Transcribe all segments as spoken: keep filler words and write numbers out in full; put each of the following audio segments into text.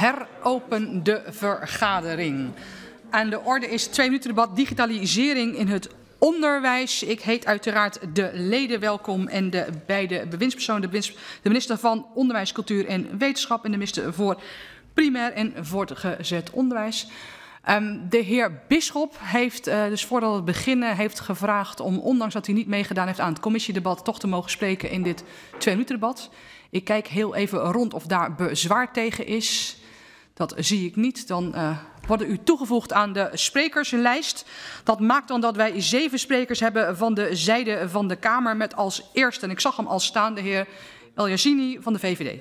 heropen de vergadering. Aan de orde is twee minuten debat digitalisering in het onderwijs. Ik heet uiteraard de leden welkom en de beide bewindspersonen. De minister van Onderwijs, Cultuur en Wetenschap en de minister voor primair en voortgezet onderwijs. Um, de heer Bisschop heeft, uh, dus voordat we beginnen, heeft gevraagd om, ondanks dat hij niet meegedaan heeft aan het commissiedebat, toch te mogen spreken in dit twee minuten debat. Ik kijk heel even rond of daar bezwaar tegen is. Dat zie ik niet. Dan uh, worden u toegevoegd aan de sprekerslijst. Dat maakt dan dat wij zeven sprekers hebben van de zijde van de Kamer. Met als eerste, en ik zag hem al staan, de heer El Yassini van de V V D.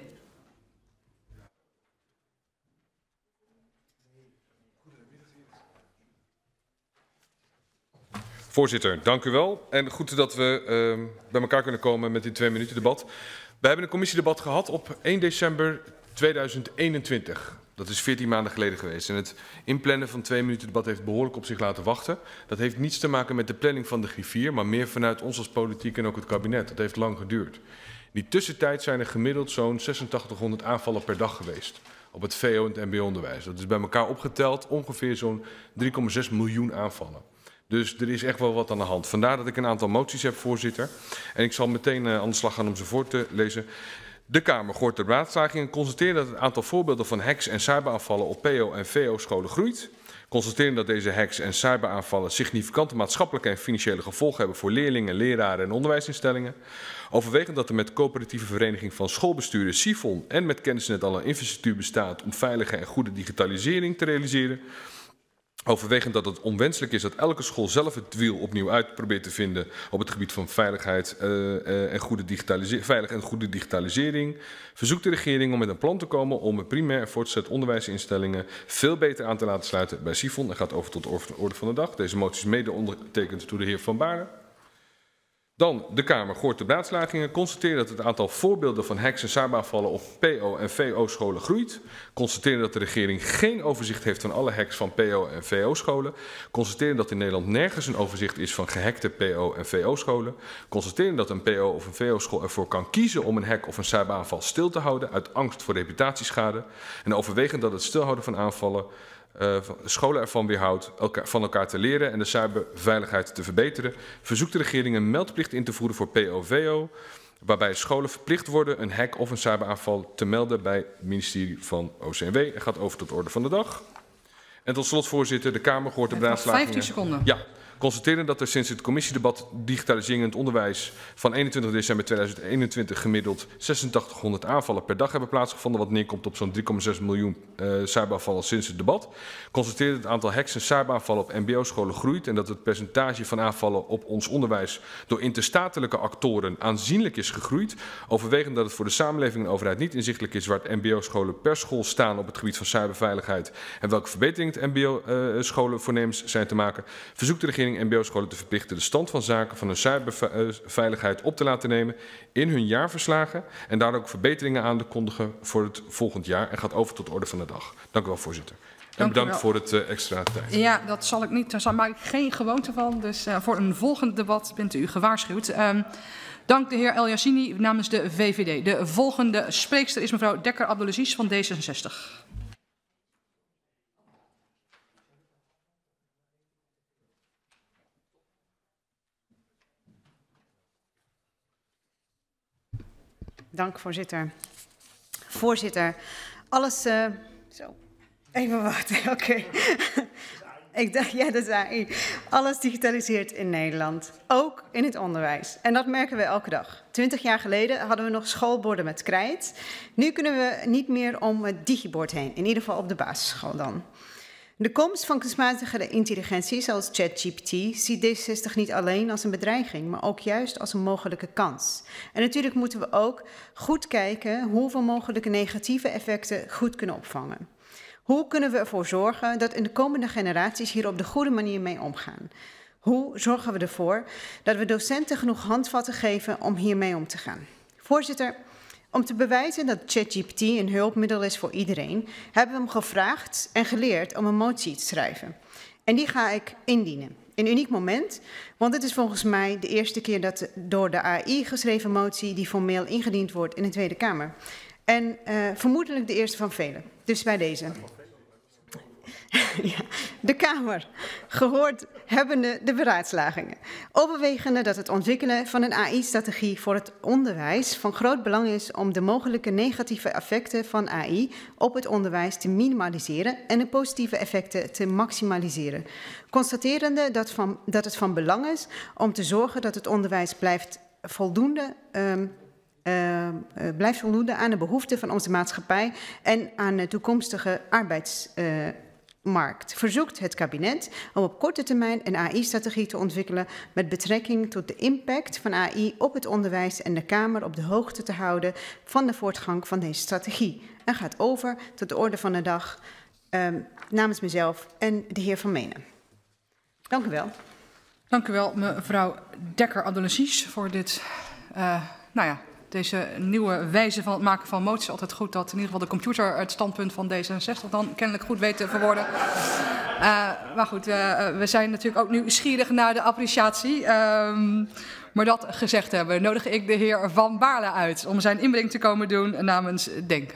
Voorzitter, dank u wel. En goed dat we uh, bij elkaar kunnen komen met dit twee minuten debat. We hebben een commissiedebat gehad op één december tweeduizend eenentwintig. Dat is veertien maanden geleden geweest. En het inplannen van twee minuten debat heeft behoorlijk op zich laten wachten. Dat heeft niets te maken met de planning van de griffier, maar meer vanuit ons als politiek en ook het kabinet. Dat heeft lang geduurd. In die tussentijd zijn er gemiddeld zo'n zesentachtighonderd aanvallen per dag geweest op het V O en het M B O-onderwijs. Dat is bij elkaar opgeteld ongeveer zo'n drie komma zes miljoen aanvallen. Dus er is echt wel wat aan de hand. Vandaar dat ik een aantal moties heb, voorzitter. En ik zal meteen uh, aan de slag gaan om ze voor te lezen. De Kamer gehoord de beraadslaging en constateert dat het aantal voorbeelden van hacks en cyberaanvallen op P O en V O-scholen groeit. Constateren dat deze hacks en cyberaanvallen significante maatschappelijke en financiële gevolgen hebben voor leerlingen, leraren en onderwijsinstellingen. Overwegend dat er met coöperatieve vereniging van schoolbesturen SIFON en met Kennisnet al een infrastructuur bestaat om veilige en goede digitalisering te realiseren. Overwegend dat het onwenselijk is dat elke school zelf het wiel opnieuw uit probeert te vinden op het gebied van veiligheid uh, uh, en goede digitalisering, veilig en goede digitalisering. Verzoekt de regering om met een plan te komen om primair en voortgezet onderwijsinstellingen veel beter aan te laten sluiten bij SIFON. En gaat over tot de orde van de dag. Deze motie is mede ondertekend door de heer Van Baarle. Dan de Kamer gehoord de beraadslagingen. Constateren dat het aantal voorbeelden van hacks en cyberaanvallen op P O en V O-scholen groeit. Constateren dat de regering geen overzicht heeft van alle hacks van P O en V O-scholen. Constateren dat in Nederland nergens een overzicht is van gehackte P O en V O-scholen. Constateren dat een P O of een V O-school ervoor kan kiezen om een hack of een cyberaanval stil te houden uit angst voor reputatieschade. En overwegend dat het stilhouden van aanvallen Uh, scholen ervan weerhoudt elkaar, van elkaar te leren en de cyberveiligheid te verbeteren. Verzoekt de regering een meldplicht in te voeren voor P O V O, waarbij scholen verplicht worden een hack of een cyberaanval te melden bij het ministerie van O C M W. En gaat over tot de orde van de dag. En tot slot, voorzitter, de Kamer gehoord de beraadslagingen. vijftien seconden. Ja. Constateren dat er sinds het commissiedebat digitalisering in het onderwijs van eenentwintig december tweeduizend eenentwintig gemiddeld zesentachtighonderd aanvallen per dag hebben plaatsgevonden, wat neerkomt op zo'n drie komma zes miljoen uh, cyberaanvallen sinds het debat. Constateren dat het aantal hacks en cyberaanvallen op M B O-scholen groeit en dat het percentage van aanvallen op ons onderwijs door interstatelijke actoren aanzienlijk is gegroeid. Overwegend dat het voor de samenleving en overheid niet inzichtelijk is waar het M B O-scholen per school staan op het gebied van cyberveiligheid en welke verbeteringen het M B O-scholen uh, voornemens zijn te maken. Verzoekt de regering M B O-scholen te verplichten de stand van zaken van hun cyberveiligheid op te laten nemen in hun jaarverslagen en daar ook verbeteringen aan te kondigen voor het volgend jaar en gaat over tot de orde van de dag. Dank u wel, voorzitter. En Dank bedankt voor het uh, extra tijd. Ja, dat zal ik niet. Daar maak ik geen gewoonte van. Dus uh, voor een volgend debat bent u gewaarschuwd. Um, dank de heer El Yassini namens de V V D. De volgende spreekster is mevrouw Dekker Abdelaziz van D zesenzestig. Dank, voorzitter. Voorzitter, alles... Uh, zo, even wachten, oké. Okay. Ik dacht, ja, dat is A I. Alles digitaliseert in Nederland, ook in het onderwijs. En dat merken we elke dag. Twintig jaar geleden hadden we nog schoolborden met krijt. Nu kunnen we niet meer om het digibord heen, in ieder geval op de basisschool dan. De komst van kunstmatige intelligentie zoals ChatGPT ziet D zesenzestig niet alleen als een bedreiging, maar ook juist als een mogelijke kans. En natuurlijk moeten we ook goed kijken hoeveel mogelijke negatieve effecten goed kunnen opvangen. Hoe kunnen we ervoor zorgen dat in de komende generaties hier op de goede manier mee omgaan? Hoe zorgen we ervoor dat we docenten genoeg handvatten geven om hiermee om te gaan? Voorzitter, om te bewijzen dat ChatGPT een hulpmiddel is voor iedereen, hebben we hem gevraagd en geleerd om een motie te schrijven. En die ga ik indienen. Een uniek moment, want het is volgens mij de eerste keer dat door de A I geschreven motie die formeel ingediend wordt in de Tweede Kamer. En uh, vermoedelijk de eerste van velen. Dus bij deze. Ja, de Kamer, gehoord hebbende de beraadslagingen. Overwegende dat het ontwikkelen van een A I-strategie voor het onderwijs van groot belang is om de mogelijke negatieve effecten van A I op het onderwijs te minimaliseren en de positieve effecten te maximaliseren. Constaterende dat, van, dat het van belang is om te zorgen dat het onderwijs blijft voldoende... Um, Uh, uh, blijft voldoen aan de behoeften van onze maatschappij en aan de toekomstige arbeidsmarkt. Uh, Verzoekt het kabinet om op korte termijn een A I-strategie te ontwikkelen met betrekking tot de impact van A I op het onderwijs en de Kamer op de hoogte te houden van de voortgang van deze strategie. En gaat over tot de orde van de dag uh, namens mezelf en de heer Van Menen. Dank u wel. Dank u wel, mevrouw Dekker-Adelazies, voor dit, uh, nou ja, deze nieuwe wijze van het maken van moties. Altijd goed dat in ieder geval de computer het standpunt van D zesenzestig dan kennelijk goed weet te verwoorden. Uh, maar goed, uh, we zijn natuurlijk ook nieuwsgierig naar de appreciatie. Um, maar dat gezegd hebben, nodig ik de heer Van Baarle uit om zijn inbreng te komen doen namens DENK.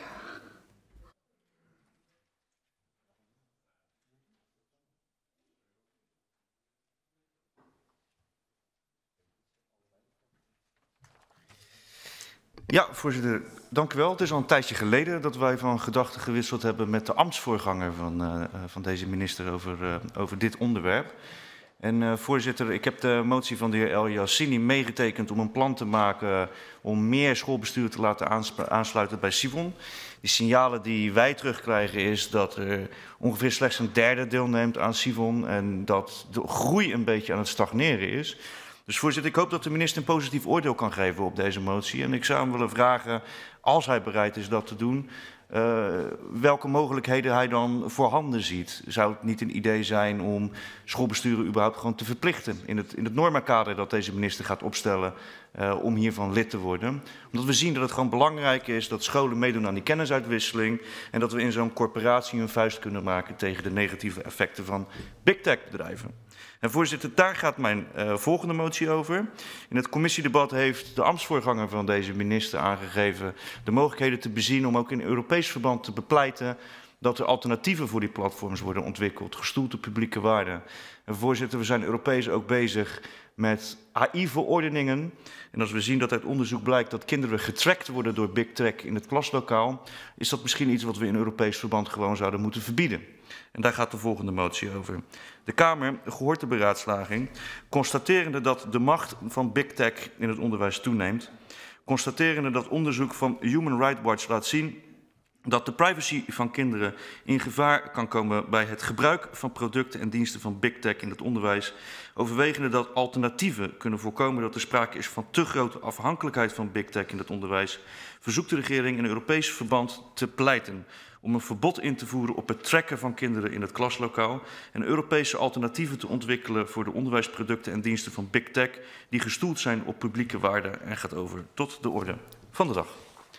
Ja, voorzitter, dank u wel. Het is al een tijdje geleden dat wij van gedachten gewisseld hebben met de ambtsvoorganger van, uh, van deze minister over, uh, over dit onderwerp. En uh, voorzitter, ik heb de motie van de heer El Yassini meegetekend om een plan te maken om meer schoolbestuur te laten aansluiten bij Sivon. Die signalen die wij terugkrijgen is dat er ongeveer slechts een derde deelneemt aan Sivon en dat de groei een beetje aan het stagneren is. Dus voorzitter, ik hoop dat de minister een positief oordeel kan geven op deze motie. En ik zou hem willen vragen, als hij bereid is dat te doen, uh, welke mogelijkheden hij dan voorhanden ziet. Zou het niet een idee zijn om schoolbesturen überhaupt gewoon te verplichten in het, in het normakader dat deze minister gaat opstellen uh, om hiervan lid te worden? Omdat we zien dat het gewoon belangrijk is dat scholen meedoen aan die kennisuitwisseling en dat we in zo'n corporatie een vuist kunnen maken tegen de negatieve effecten van big tech bedrijven. En voorzitter, daar gaat mijn uh, volgende motie over. In het commissiedebat heeft de ambtsvoorganger van deze minister aangegeven de mogelijkheden te bezien om ook in Europees verband te bepleiten dat er alternatieven voor die platforms worden ontwikkeld, gestoeld op publieke waarden. En voorzitter, we zijn Europees ook bezig met A I-verordeningen. En als we zien dat uit onderzoek blijkt dat kinderen getrackt worden door big tech in het klaslokaal, is dat misschien iets wat we in Europees verband gewoon zouden moeten verbieden. En daar gaat de volgende motie over. De Kamer, gehoord de beraadslaging, constaterende dat de macht van big tech in het onderwijs toeneemt, constaterende dat onderzoek van Human Rights Watch laat zien dat de privacy van kinderen in gevaar kan komen bij het gebruik van producten en diensten van big tech in het onderwijs, overwegende dat alternatieven kunnen voorkomen dat er sprake is van te grote afhankelijkheid van big tech in het onderwijs, verzoekt de regering in Europees verband te pleiten om een verbod in te voeren op het tracken van kinderen in het klaslokaal en Europese alternatieven te ontwikkelen voor de onderwijsproducten en diensten van big tech die gestoeld zijn op publieke waarden en gaat over tot de orde van de dag.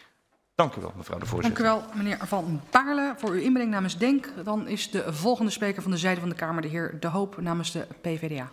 Dank u wel, mevrouw de voorzitter. Dank u wel, meneer Van Baarle, voor uw inbreng namens DENK. Dan is de volgende spreker van de zijde van de Kamer de heer De Hoop namens de P V D A.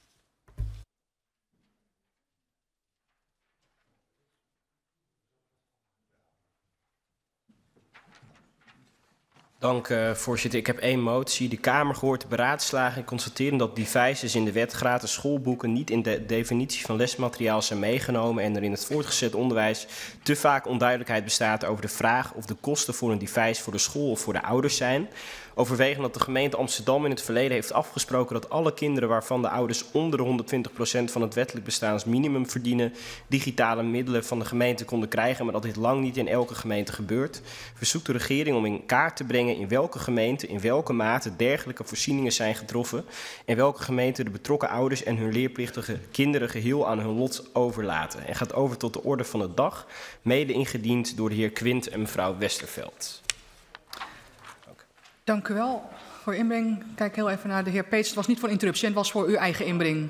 Dank, uh, voorzitter. Ik heb één motie. De Kamer gehoord de beraadslaging constateren dat devices in de wet gratis schoolboeken niet in de definitie van lesmateriaal zijn meegenomen en er in het voortgezet onderwijs te vaak onduidelijkheid bestaat over de vraag of de kosten voor een device voor de school of voor de ouders zijn. Overwegend dat de gemeente Amsterdam in het verleden heeft afgesproken dat alle kinderen waarvan de ouders onder de honderdtwintig procent van het wettelijk bestaansminimum verdienen, digitale middelen van de gemeente konden krijgen, maar dat dit lang niet in elke gemeente gebeurt. Verzoekt de regering om in kaart te brengen in welke gemeente, in welke mate dergelijke voorzieningen zijn getroffen en welke gemeente de betrokken ouders en hun leerplichtige kinderen geheel aan hun lot overlaten. En gaat over tot de orde van de dag, mede ingediend door de heer Quint en mevrouw Westerveld. Dank u wel voor uw inbreng. Kijk heel even naar de heer Peets. Het was niet voor interruptie, het was voor uw eigen inbreng.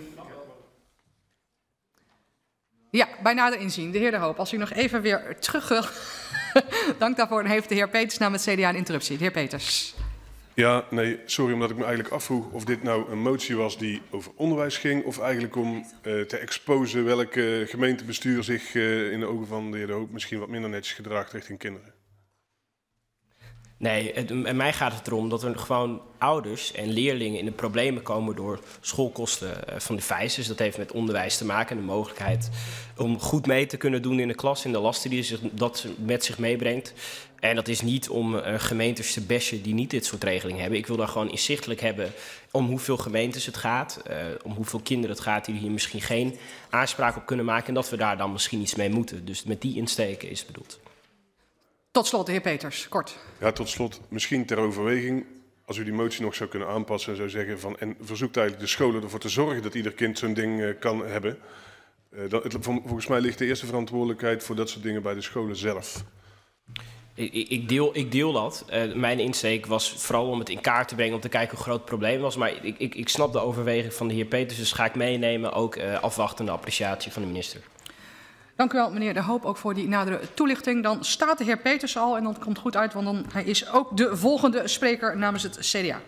Ja, bij nader inzien. De heer De Hoop, als u nog even weer terug wil. Dank daarvoor. En heeft de heer Peters namens het C D A een interruptie. De heer Peters. Ja, nee, sorry, omdat ik me eigenlijk afvroeg of dit nou een motie was die over onderwijs ging, of eigenlijk om uh, te exposen welke gemeentebestuur zich uh, in de ogen van de heer De Hoop misschien wat minder netjes gedraagt richting kinderen. Nee, het, en mij gaat het erom dat er gewoon ouders en leerlingen in de problemen komen door schoolkosten uh, van de vijzers. Dat heeft met onderwijs te maken en de mogelijkheid om goed mee te kunnen doen in de klas en de lasten die zich, dat met zich meebrengt. En dat is niet om uh, gemeentes te bashen die niet dit soort regelingen hebben. Ik wil daar gewoon inzichtelijk hebben om hoeveel gemeentes het gaat, uh, om hoeveel kinderen het gaat die hier misschien geen aanspraak op kunnen maken en dat we daar dan misschien iets mee moeten. Dus met die insteken is het bedoeld. Tot slot, de heer Peters, kort. Ja, tot slot, misschien ter overweging, als u die motie nog zou kunnen aanpassen en zou zeggen van, en verzoekt eigenlijk de scholen ervoor te zorgen dat ieder kind zo'n ding uh, kan hebben. Uh, dat, het, volgens mij ligt de eerste verantwoordelijkheid voor dat soort dingen bij de scholen zelf. Ik, ik, deel, ik deel dat. Uh, mijn insteek was vooral om het in kaart te brengen, om te kijken hoe groot het probleem was. Maar ik, ik, ik snap de overweging van de heer Peters, dus ga ik meenemen, ook uh, afwachtende appreciatie van de minister. Dank u wel, meneer De Hoop, ook voor die nadere toelichting. Dan staat de heer Peters al en dat komt goed uit, want dan, hij is ook de volgende spreker namens het C D A.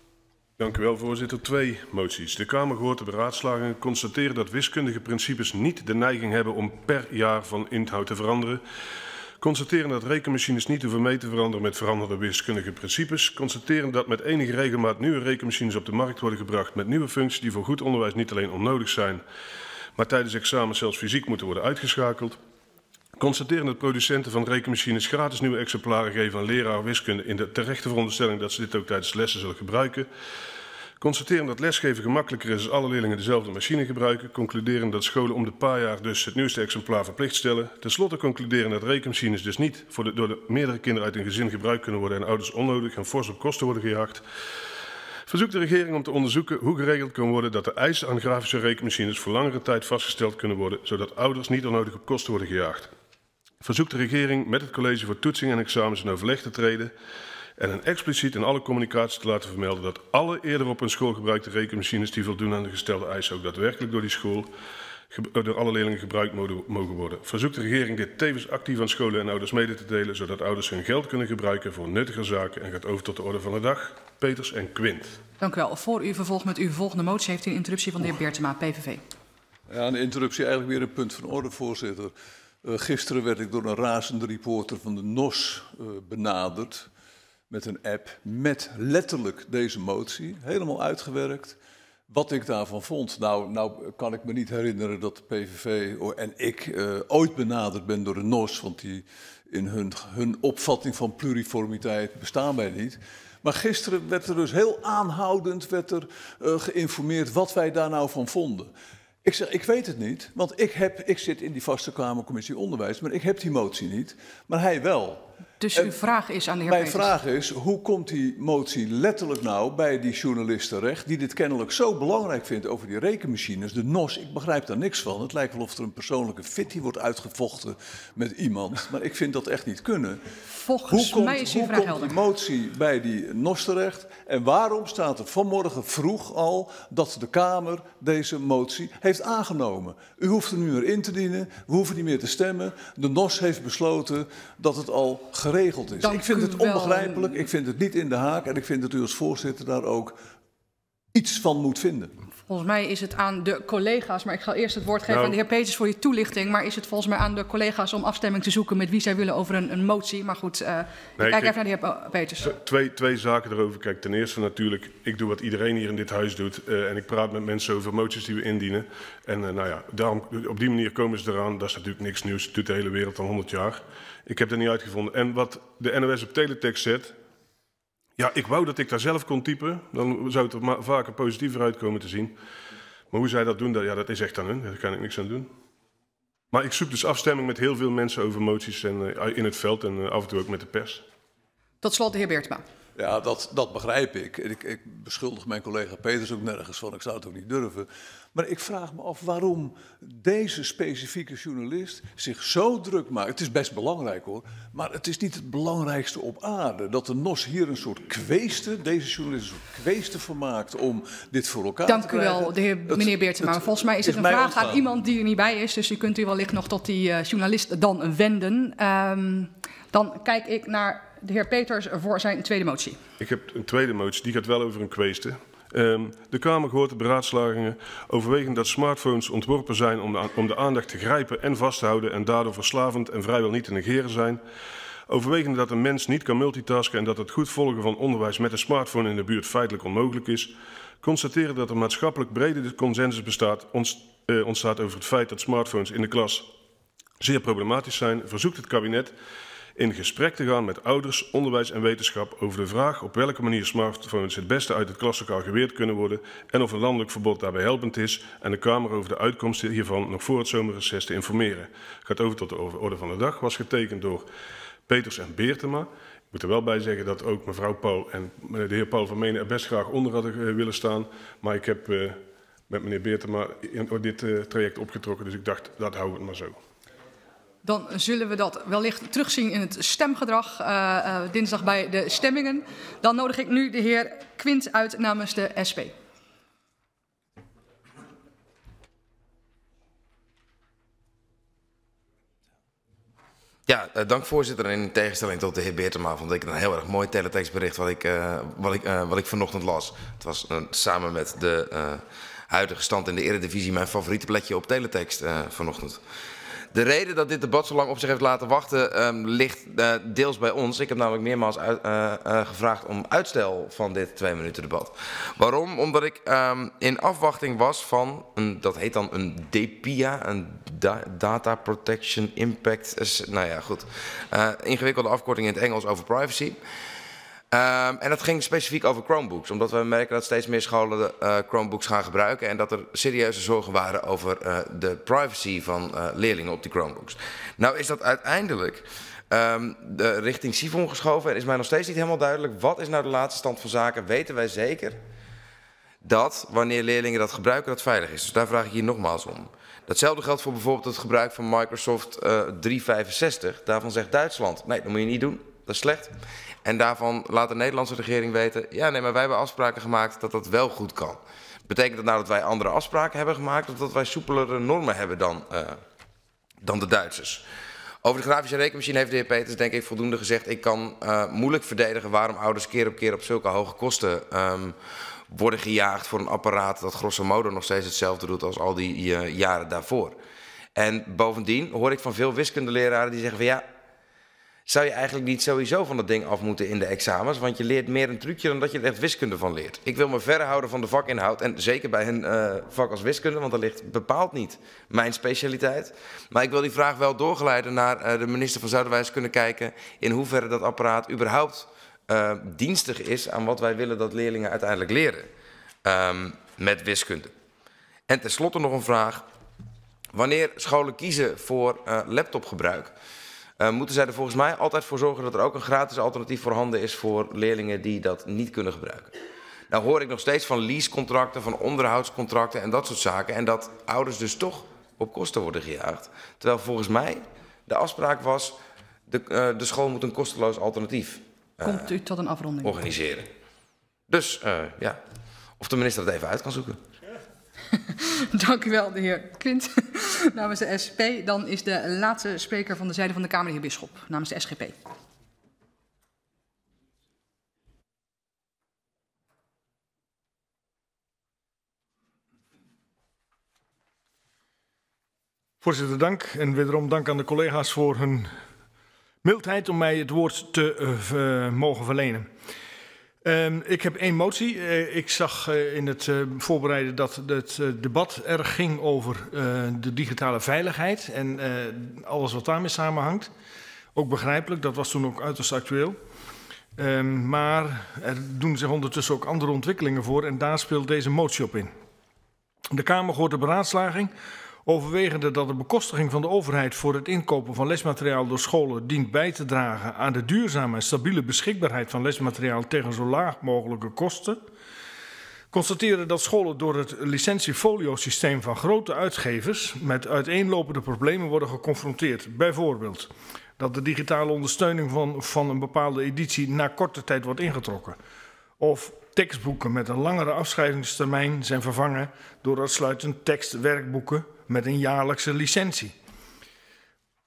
Dank u wel, voorzitter. Twee moties. De Kamer gehoord de beraadslagingen constateren dat wiskundige principes niet de neiging hebben om per jaar van inhoud te veranderen. Constateren dat rekenmachines niet hoeven mee te veranderen met veranderde wiskundige principes. Constateren dat met enige regelmaat nieuwe rekenmachines op de markt worden gebracht met nieuwe functies die voor goed onderwijs niet alleen onnodig zijn, maar tijdens examens zelfs fysiek moeten worden uitgeschakeld. Constateren dat producenten van rekenmachines gratis nieuwe exemplaren geven aan leraar wiskunde in de terechte veronderstelling dat ze dit ook tijdens lessen zullen gebruiken. Constateren dat lesgeven gemakkelijker is als alle leerlingen dezelfde machine gebruiken. Concluderen dat scholen om de paar jaar dus het nieuwste exemplaar verplicht stellen. Ten slotte concluderen dat rekenmachines dus niet voor de, door de meerdere kinderen uit een gezin gebruikt kunnen worden en ouders onnodig en fors op kosten worden gejaagd. Verzoekt de regering om te onderzoeken hoe geregeld kan worden dat de eisen aan grafische rekenmachines voor langere tijd vastgesteld kunnen worden, zodat ouders niet onnodig op kosten worden gejaagd. Verzoekt de regering met het college voor toetsing en examens in overleg te treden en een expliciet in alle communicatie te laten vermelden dat alle eerder op een school gebruikte rekenmachines die voldoen aan de gestelde eisen ook daadwerkelijk door die school door alle leerlingen gebruikt mogen worden. Verzoekt de regering dit tevens actief aan scholen en ouders mede te delen, zodat ouders hun geld kunnen gebruiken voor nuttige zaken en gaat over tot de orde van de dag. Peters en Quint. Dank u wel. Voor u vervolgt met uw volgende motie heeft u een interruptie van de heer Beertema, P V V. Ja, een interruptie eigenlijk weer een punt van orde, voorzitter. Uh, gisteren werd ik door een razende reporter van de N O S uh, benaderd met een app met letterlijk deze motie, helemaal uitgewerkt. Wat ik daarvan vond, nou, nou kan ik me niet herinneren dat de P V V en ik uh, ooit benaderd ben door de N O S, want die in hun, hun opvatting van pluriformiteit bestaan wij niet. Maar gisteren werd er dus heel aanhoudend werd er, uh, geïnformeerd wat wij daar nou van vonden. Ik zeg, ik weet het niet, want ik, heb, ik zit in die vaste Kamercommissie Onderwijs, maar ik heb die motie niet, maar hij wel. Dus uw vraag is aan de heer Mijn Peters. vraag is, hoe komt die motie letterlijk nou bij die journalist terecht, die dit kennelijk zo belangrijk vindt over die rekenmachines, de N O S, ik begrijp daar niks van. Het lijkt wel of er een persoonlijke fitty wordt uitgevochten met iemand, maar ik vind dat echt niet kunnen. Volgens hoe komt, mij is uw hoe vraag komt helder. die motie bij die N O S terecht en waarom staat er vanmorgen vroeg al dat de Kamer deze motie heeft aangenomen? U hoeft er nu meer in te dienen, we hoeven niet meer te stemmen. De N O S heeft besloten dat het al geregeld is. Dank ik vind het wel. onbegrijpelijk, ik vind het niet in de haak en ik vind dat u als voorzitter daar ook iets van moet vinden. Volgens mij is het aan de collega's, maar ik ga eerst het woord geven Nou, aan de heer Peters voor die toelichting. Maar is het volgens mij aan de collega's om afstemming te zoeken met wie zij willen over een, een motie. Maar goed, uh, Nee, ik kijk kijk, even naar de heer Peters. Twee, twee zaken erover. Kijk, ten eerste natuurlijk, ik doe wat iedereen hier in dit huis doet. Uh, en ik praat met mensen over moties die we indienen. En uh, nou ja, daarom, op die manier komen ze eraan. Dat is natuurlijk niks nieuws. Dat doet de hele wereld al honderd jaar. Ik heb dat niet uitgevonden. En wat de N O S op teletext zet. Ja, ik wou dat ik daar zelf kon typen. Dan zou het er maar vaker positiever uitkomen te zien. Maar hoe zij dat doen, dat, ja, dat is echt aan hun. Daar kan ik niks aan doen. Maar ik zoek dus afstemming met heel veel mensen over moties en, uh, in het veld en uh, af en toe ook met de pers. Tot slot de heer Beertema. Ja, dat, dat begrijp ik. ik. Ik beschuldig mijn collega Peters ook nergens van. Ik zou het ook niet durven. Maar ik vraag me af waarom deze specifieke journalist zich zo druk maakt. Het is best belangrijk hoor, maar het is niet het belangrijkste op aarde. Dat de N O S hier een soort kweeste, deze journalist een soort kweeste van maakt om dit voor elkaar Dank te krijgen. Dank u wel, de heer, het, meneer Beertema. Het, Volgens mij is het is een vraag ontgaan. aan iemand die er niet bij is. Dus u kunt u wellicht nog tot die uh, journalist dan wenden. Um, dan kijk ik naar de heer Peters voor zijn tweede motie. Ik heb een tweede motie, die gaat wel over een kwestie. Um, de Kamer gehoord de beraadslagingen overwegend dat smartphones ontworpen zijn om de, om de aandacht te grijpen en vast te houden en daardoor verslavend en vrijwel niet te negeren zijn. Overwegend dat een mens niet kan multitasken en dat het goed volgen van onderwijs met een smartphone in de buurt feitelijk onmogelijk is. Constateren dat er maatschappelijk brede consensus bestaat, ontstaat over het feit dat smartphones in de klas zeer problematisch zijn, verzoekt het kabinet in gesprek te gaan met ouders, onderwijs en wetenschap over de vraag op welke manier smartphones het beste uit het klaslokaal geweerd kunnen worden en of een landelijk verbod daarbij helpend is en de Kamer over de uitkomsten hiervan nog voor het zomerreces te informeren. Gaat over tot de orde van de dag, was getekend door Peters en Beertema. Ik moet er wel bij zeggen dat ook mevrouw Paul en de heer Paul van Menen er best graag onder hadden willen staan, maar ik heb uh, met meneer Beertema dit uh, traject opgetrokken, dus ik dacht, dat houden we het maar zo. Dan zullen we dat wellicht terugzien in het stemgedrag uh, uh, dinsdag bij de stemmingen. Dan nodig ik nu de heer Quint uit namens de S P. Ja, uh, dank voorzitter. En in tegenstelling tot de heer Beertema vond ik het een heel erg mooi teletextbericht wat ik, uh, wat ik, uh, wat ik vanochtend las. Het was uh, samen met de uh, huidige stand in de Eredivisie mijn favoriete plekje op teletext uh, vanochtend. De reden dat dit debat zo lang op zich heeft laten wachten um, ligt uh, deels bij ons. Ik heb namelijk meermaals uit, uh, uh, gevraagd om uitstel van dit twee minuten debat. Waarom? Omdat ik um, in afwachting was van, een, dat heet dan een D P I A, een da Data Protection Impact, uh, nou ja goed, uh, ingewikkelde afkorting in het Engels over privacy. Um, en dat ging specifiek over Chromebooks, omdat we merken dat steeds meer scholen uh, Chromebooks gaan gebruiken en dat er serieuze zorgen waren over uh, de privacy van uh, leerlingen op die Chromebooks. Nou is dat uiteindelijk um, de richting Sifon geschoven en is mij nog steeds niet helemaal duidelijk, wat is nou de laatste stand van zaken? Weten wij zeker dat wanneer leerlingen dat gebruiken dat veilig is? Dus daar vraag ik hier nogmaals om. Datzelfde geldt voor bijvoorbeeld het gebruik van Microsoft uh, driehonderdvijfenzestig. Daarvan zegt Duitsland, nee, dat moet je niet doen, dat is slecht. En daarvan laat de Nederlandse regering weten, ja nee, maar wij hebben afspraken gemaakt dat dat wel goed kan. Betekent dat nou dat wij andere afspraken hebben gemaakt of dat wij soepelere normen hebben dan, uh, dan de Duitsers? Over de grafische rekenmachine heeft de heer Peters denk ik voldoende gezegd. Ik kan uh, moeilijk verdedigen waarom ouders keer op keer op zulke hoge kosten um, worden gejaagd voor een apparaat dat grosso modo nog steeds hetzelfde doet als al die uh, jaren daarvoor. En bovendien hoor ik van veel wiskundeleraren die zeggen van ja, zou je eigenlijk niet sowieso van dat ding af moeten in de examens, want je leert meer een trucje dan dat je er echt wiskunde van leert. Ik wil me verre houden van de vakinhoud en zeker bij een uh, vak als wiskunde, want dat ligt bepaald niet mijn specialiteit. Maar ik wil die vraag wel doorgeleiden naar uh, de minister van Zuiderwijs kunnen kijken in hoeverre dat apparaat überhaupt uh, dienstig is aan wat wij willen dat leerlingen uiteindelijk leren um, met wiskunde. En tenslotte nog een vraag. Wanneer scholen kiezen voor uh, laptopgebruik, Uh, moeten zij er volgens mij altijd voor zorgen dat er ook een gratis alternatief voorhanden is voor leerlingen die dat niet kunnen gebruiken. Nou hoor ik nog steeds van leasecontracten, van onderhoudscontracten en dat soort zaken. En dat ouders dus toch op kosten worden gejaagd. Terwijl volgens mij de afspraak was, de, uh, de school moet een kosteloos alternatief uh, Komt u tot een afronding? organiseren. Dus uh, ja, of de minister het even uit kan zoeken. Dank u wel, de heer Quint. Namens de S P, dan is de laatste spreker van de zijde van de Kamer, de heer Bisschop, namens de S G P. Voorzitter, dank. En wederom dank aan de collega's voor hun mildheid om mij het woord te uh, mogen verlenen. Uh, ik heb één motie. Uh, ik zag uh, in het uh, voorbereiden dat het uh, debat erg ging over uh, de digitale veiligheid en uh, alles wat daarmee samenhangt. Ook begrijpelijk, dat was toen ook uiterst actueel. Uh, maar er doen zich ondertussen ook andere ontwikkelingen voor en daar speelt deze motie op in. De Kamer hoort de beraadslaging overwegende dat de bekostiging van de overheid voor het inkopen van lesmateriaal door scholen dient bij te dragen aan de duurzame en stabiele beschikbaarheid van lesmateriaal tegen zo laag mogelijke kosten. Constateren dat scholen door het licentiefolio-systeem van grote uitgevers met uiteenlopende problemen worden geconfronteerd. Bijvoorbeeld dat de digitale ondersteuning van, van een bepaalde editie na korte tijd wordt ingetrokken. Of tekstboeken met een langere afschrijvingstermijn zijn vervangen door uitsluitend tekstwerkboeken met een jaarlijkse licentie.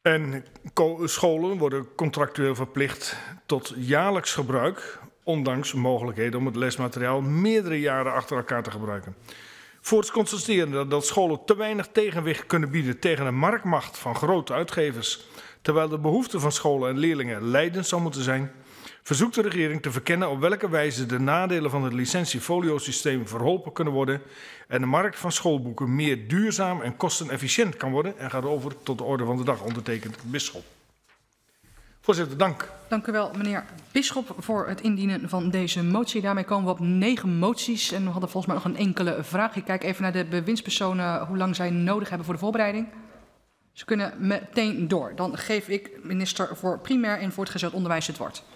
En scholen worden contractueel verplicht tot jaarlijks gebruik, ondanks mogelijkheden om het lesmateriaal meerdere jaren achter elkaar te gebruiken. Voorts constateren dat scholen te weinig tegenwicht kunnen bieden tegen de marktmacht van grote uitgevers, terwijl de behoeften van scholen en leerlingen leidend zou moeten zijn, verzoekt de regering te verkennen op welke wijze de nadelen van het licentiefolio-systeem verholpen kunnen worden en de markt van schoolboeken meer duurzaam en kostenefficiënt kan worden en gaat over tot de orde van de dag, ondertekend Bisschop. Voorzitter, dank. Dank u wel, meneer Bisschop, voor het indienen van deze motie. Daarmee komen we op negen moties en we hadden volgens mij nog een enkele vraag. Ik kijk even naar de bewindspersonen, hoe lang zij nodig hebben voor de voorbereiding. Ze kunnen meteen door. Dan geef ik minister voor primair en voortgezet onderwijs het woord.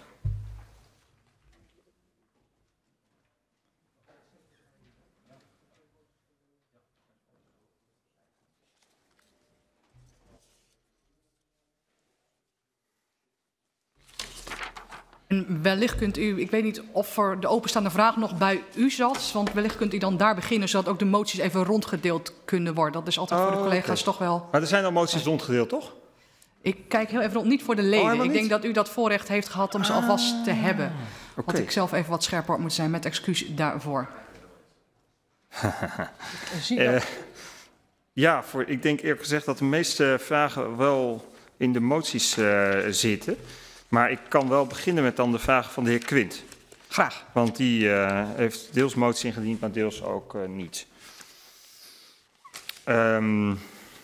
En wellicht kunt u, ik weet niet of er de openstaande vraag nog bij u zat, want wellicht kunt u dan daar beginnen, zodat ook de moties even rondgedeeld kunnen worden. Dat is altijd oh, voor de collega's okay. toch wel... Maar er zijn al moties rondgedeeld, toch? Ik kijk heel even rond, niet voor de leden. Oh, ik denk dat u dat voorrecht heeft gehad om ze ah, alvast te hebben. Okay. Had ik zelf even wat scherper moet zijn, met excuus daarvoor. uh, ja, voor, ik denk eerlijk gezegd dat de meeste vragen wel in de moties uh, zitten. Maar ik kan wel beginnen met dan de vraag van de heer Quint. Graag. Want die uh, heeft deels moties ingediend, maar deels ook uh, niet. Um,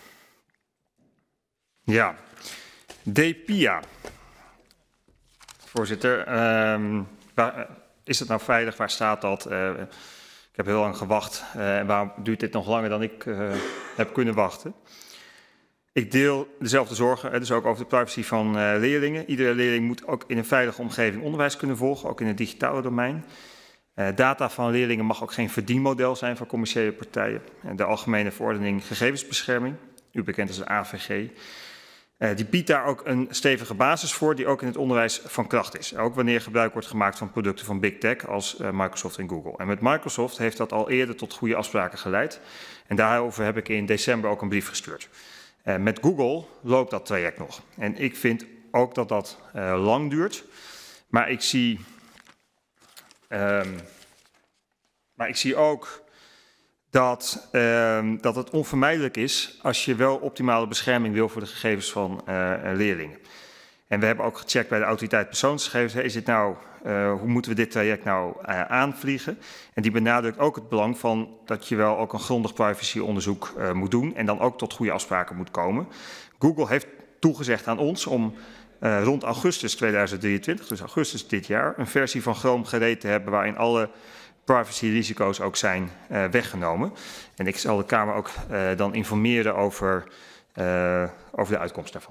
ja, D P I A. Voorzitter, um, waar, is het nou veilig? Waar staat dat? Uh, ik heb heel lang gewacht. En uh, waarom duurt dit nog langer dan ik uh, heb kunnen wachten? Ik deel dezelfde zorgen, dus ook over de privacy van uh, leerlingen. Iedere leerling moet ook in een veilige omgeving onderwijs kunnen volgen, ook in het digitale domein. Uh, data van leerlingen mag ook geen verdienmodel zijn voor commerciële partijen. En de Algemene Verordening Gegevensbescherming, u bekend als de A V G, uh, die biedt daar ook een stevige basis voor die ook in het onderwijs van kracht is. Ook wanneer gebruik wordt gemaakt van producten van Big Tech als uh, Microsoft en Google. En met Microsoft heeft dat al eerder tot goede afspraken geleid. En daarover heb ik in december ook een brief gestuurd. Uh, met Google loopt dat traject nog. En ik vind ook dat dat uh, lang duurt. Maar ik zie, um, maar ik zie ook dat, um, dat het onvermijdelijk is als je wel optimale bescherming wil voor de gegevens van uh, leerlingen. En we hebben ook gecheckt bij de autoriteit persoonsgegevens. Is het nou, uh, hoe moeten we dit traject nou uh, aanvliegen? En die benadrukt ook het belang van dat je wel ook een grondig privacyonderzoek uh, moet doen. En dan ook tot goede afspraken moet komen. Google heeft toegezegd aan ons om uh, rond augustus tweeduizend drieëntwintig, dus augustus dit jaar, een versie van Chrome gereed te hebben waarin alle privacyrisico's ook zijn uh, weggenomen. En ik zal de Kamer ook uh, dan informeren over, uh, over de uitkomst daarvan.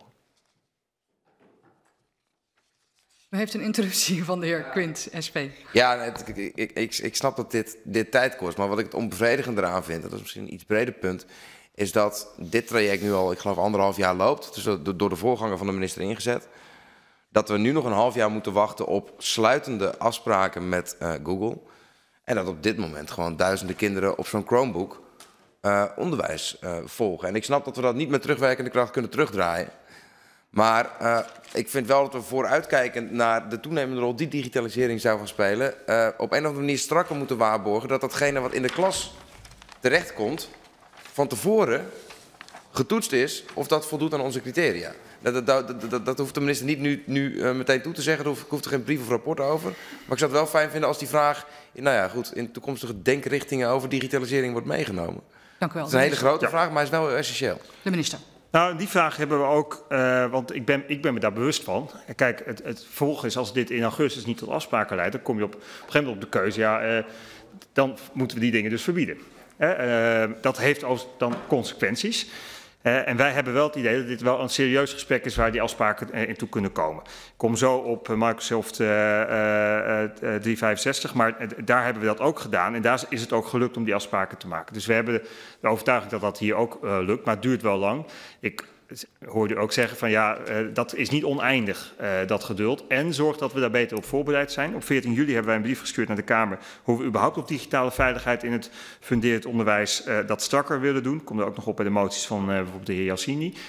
U heeft een interruptie van de heer Quint, S P. Ja, het, ik, ik, ik, ik snap dat dit, dit tijd kost. Maar wat ik het onbevredigend eraan vind, en dat is misschien een iets breder punt, is dat dit traject nu al, ik geloof, anderhalf jaar loopt. Dus door de voorganger van de minister ingezet. Dat we nu nog een half jaar moeten wachten op sluitende afspraken met uh, Google. En dat op dit moment gewoon duizenden kinderen op zo'n Chromebook uh, onderwijs uh, volgen. En ik snap dat we dat niet met terugwerkende kracht kunnen terugdraaien. Maar uh, ik vind wel dat we vooruitkijkend naar de toenemende rol die digitalisering zou gaan spelen, uh, op een of andere manier strakker moeten waarborgen dat datgene wat in de klas terechtkomt, van tevoren getoetst is of dat voldoet aan onze criteria. Dat, dat, dat, dat, dat hoeft de minister niet nu, nu uh, meteen toe te zeggen, daar hoeft, hoeft er geen brief of rapport over. Maar ik zou het wel fijn vinden als die vraag, nou ja goed, in toekomstige denkrichtingen over digitalisering wordt meegenomen. Dank u wel. Het is een hele grote ja. vraag, maar hij is wel essentieel. De minister. Nou, die vraag hebben we ook, uh, want ik ben, ik ben me daar bewust van. Kijk, het, het vervolg is als dit in augustus niet tot afspraken leidt, dan kom je op, op een gegeven moment op de keuze, ja, uh, dan moeten we die dingen dus verbieden. Uh, uh, dat heeft ook dan consequenties. Uh, en wij hebben wel het idee dat dit wel een serieus gesprek is waar die afspraken uh, in toe kunnen komen. Ik kom zo op Microsoft uh, uh, uh, driehonderdvijfenzestig, maar uh, daar hebben we dat ook gedaan. En daar is het ook gelukt om die afspraken te maken. Dus we hebben de overtuiging dat dat hier ook uh, lukt, maar het duurt wel lang. Ik hoorde u ook zeggen van ja, uh, dat is niet oneindig, uh, dat geduld. En zorg dat we daar beter op voorbereid zijn. Op veertien juli hebben wij een brief gestuurd naar de Kamer hoe we überhaupt op digitale veiligheid in het funderend onderwijs uh, dat strakker willen doen. Komt er ook nog op bij de moties van uh, bijvoorbeeld de heer Yassini.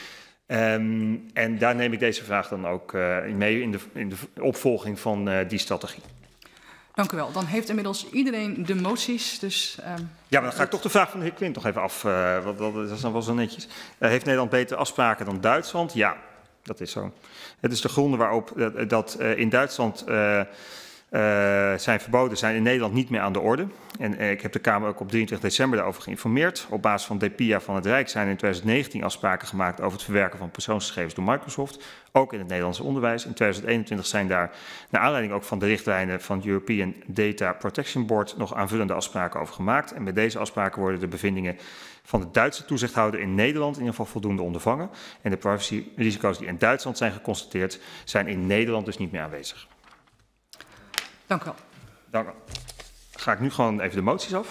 Um, en daar neem ik deze vraag dan ook uh, mee in de, in de opvolging van uh, die strategie. Dank u wel. Dan heeft inmiddels iedereen de moties. Dus, um, ja, maar dan ga ik toch de vraag van de heer Quint nog even af. Uh, wat, wat, dat is dan wel zo netjes. Uh, heeft Nederland betere afspraken dan Duitsland? Ja, dat is zo. Het is de gronden waarop uh, dat uh, in Duitsland uh, uh, zijn verboden zijn in Nederland niet meer aan de orde. En uh, ik heb de Kamer ook op drieëntwintig december daarover geïnformeerd. Op basis van D P I A van het Rijk zijn in twintig negentien afspraken gemaakt over het verwerken van persoonsgegevens door Microsoft. Ook in het Nederlandse onderwijs. In twintig eenentwintig zijn daar, naar aanleiding ook van de richtlijnen van het European Data Protection Board, nog aanvullende afspraken over gemaakt. En met deze afspraken worden de bevindingen van de Duitse toezichthouder in Nederland in ieder geval voldoende ondervangen. En de privacyrisico's die in Duitsland zijn geconstateerd, zijn in Nederland dus niet meer aanwezig. Dank u wel. Dank u wel. Ga ik nu gewoon even de moties af.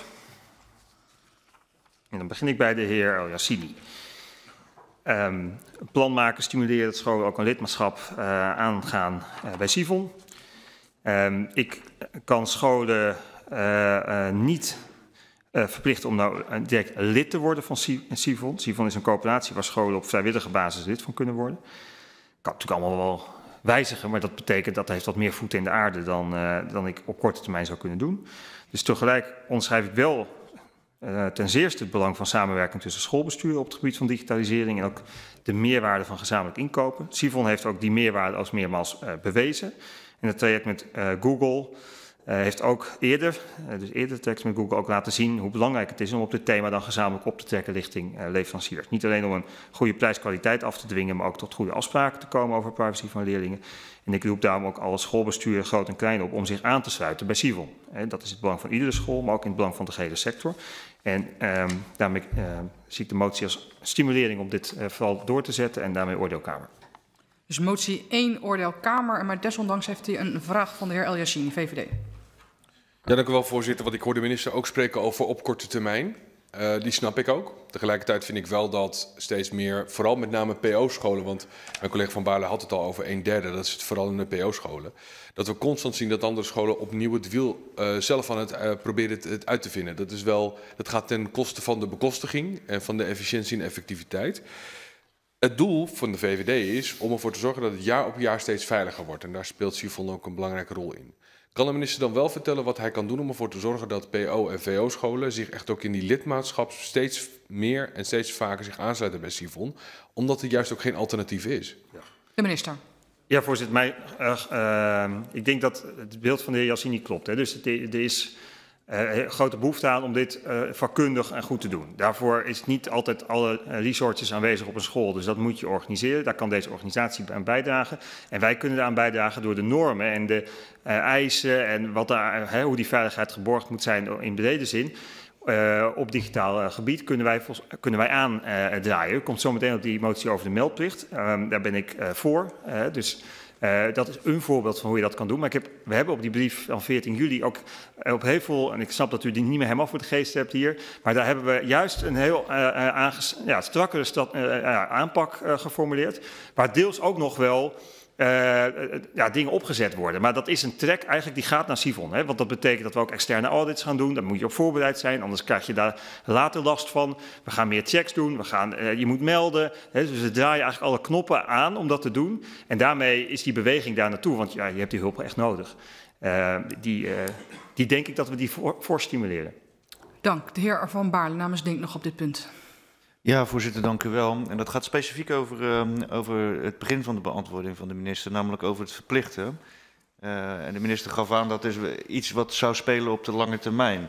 En dan begin ik bij de heer El Yassini. Um, plan maken, stimuleren dat scholen ook een lidmaatschap uh, aangaan uh, bij SIVON. Um, ik kan scholen uh, uh, niet uh, verplichten om nou direct lid te worden van SIVON. SIVON is een coöperatie waar scholen op vrijwillige basis lid van kunnen worden. Kan natuurlijk allemaal wel wijzigen, maar dat betekent dat heeft wat meer voeten in de aarde dan, uh, dan ik op korte termijn zou kunnen doen. Dus tegelijk onderschrijf ik wel uh, ten zeerste het belang van samenwerking tussen schoolbesturen op het gebied van digitalisering en ook de meerwaarde van gezamenlijk inkopen. SIVON heeft ook die meerwaarde als meermaals uh, bewezen. En het traject met uh, Google uh, heeft ook eerder, uh, dus eerder het traject met Google ook laten zien hoe belangrijk het is om op dit thema dan gezamenlijk op te trekken richting uh, leveranciers. Niet alleen om een goede prijskwaliteit af te dwingen, maar ook tot goede afspraken te komen over privacy van leerlingen. En ik roep daarom ook alle schoolbesturen, groot en klein, op om zich aan te sluiten bij SIVON. Dat is het belang van iedere school, maar ook in het belang van de gehele sector. En um, daarmee uh, zie ik de motie als stimulering om dit uh, vooral door te zetten en daarmee oordeelkamer. Dus motie één, oordeelkamer, maar desondanks heeft hij een vraag van de heer El Yassini, V V D. Ja, dank u wel, voorzitter. Want ik hoor de minister ook spreken over op korte termijn. Uh, die snap ik ook. Tegelijkertijd vind ik wel dat steeds meer, vooral met name P O-scholen, want mijn collega Van Baarle had het al over een derde, dat is het vooral in de P O-scholen, dat we constant zien dat andere scholen opnieuw het wiel uh, zelf aan het uh, proberen het, het uit te vinden. Dat is wel, dat gaat ten koste van de bekostiging en van de efficiëntie en effectiviteit. Het doel van de V V D is om ervoor te zorgen dat het jaar op jaar steeds veiliger wordt. En daar speelt SIVON ook een belangrijke rol in. Kan de minister dan wel vertellen wat hij kan doen om ervoor te zorgen dat P O- en V O-scholen zich echt ook in die lidmaatschap steeds meer en steeds vaker zich aansluiten bij SIVON, omdat er juist ook geen alternatief is? Ja. De minister. Ja, voorzitter. Mij, uh, uh, ik denk dat het beeld van de heer Yassini klopt. Hè. Dus het, er is uh, een grote behoefte aan om dit uh, vakkundig en goed te doen. Daarvoor is niet altijd alle resources aanwezig op een school. Dus dat moet je organiseren. Daar kan deze organisatie aan bijdragen. En wij kunnen daaraan bijdragen door de normen en de uh, eisen en wat daar, uh, hoe die veiligheid geborgd moet zijn in brede zin. Uh, op digitaal uh, gebied kunnen wij, kunnen wij aandraaien. Uh, U komt zo meteen op die motie over de meldplicht. Um, daar ben ik uh, voor. Uh, dus uh, dat is een voorbeeld van hoe je dat kan doen. Maar ik heb, we hebben op die brief van veertien juli ook uh, op heel veel, en ik snap dat u die niet meer helemaal voor de geest hebt hier, maar daar hebben we juist een heel uh, aanges, ja, strakkere stad, uh, uh, aanpak uh, geformuleerd. Waar deels ook nog wel Uh, ja, dingen opgezet worden. Maar dat is een track eigenlijk die gaat naar SIVON. Hè? Want dat betekent dat we ook externe audits gaan doen. Daar moet je op voorbereid zijn, anders krijg je daar later last van. We gaan meer checks doen, we gaan, uh, je moet melden. Hè? Dus we draaien eigenlijk alle knoppen aan om dat te doen. En daarmee is die beweging daar naartoe, want ja, je hebt die hulp echt nodig. Uh, die, uh, die denk ik dat we die voor, voor stimuleren. Dank. De heer Van Baarle namens Denk nog op dit punt. Ja, voorzitter, dank u wel. En dat gaat specifiek over, uh, over het begin van de beantwoording van de minister, namelijk over het verplichten. Uh, en de minister gaf aan dat is iets wat zou spelen op de lange termijn.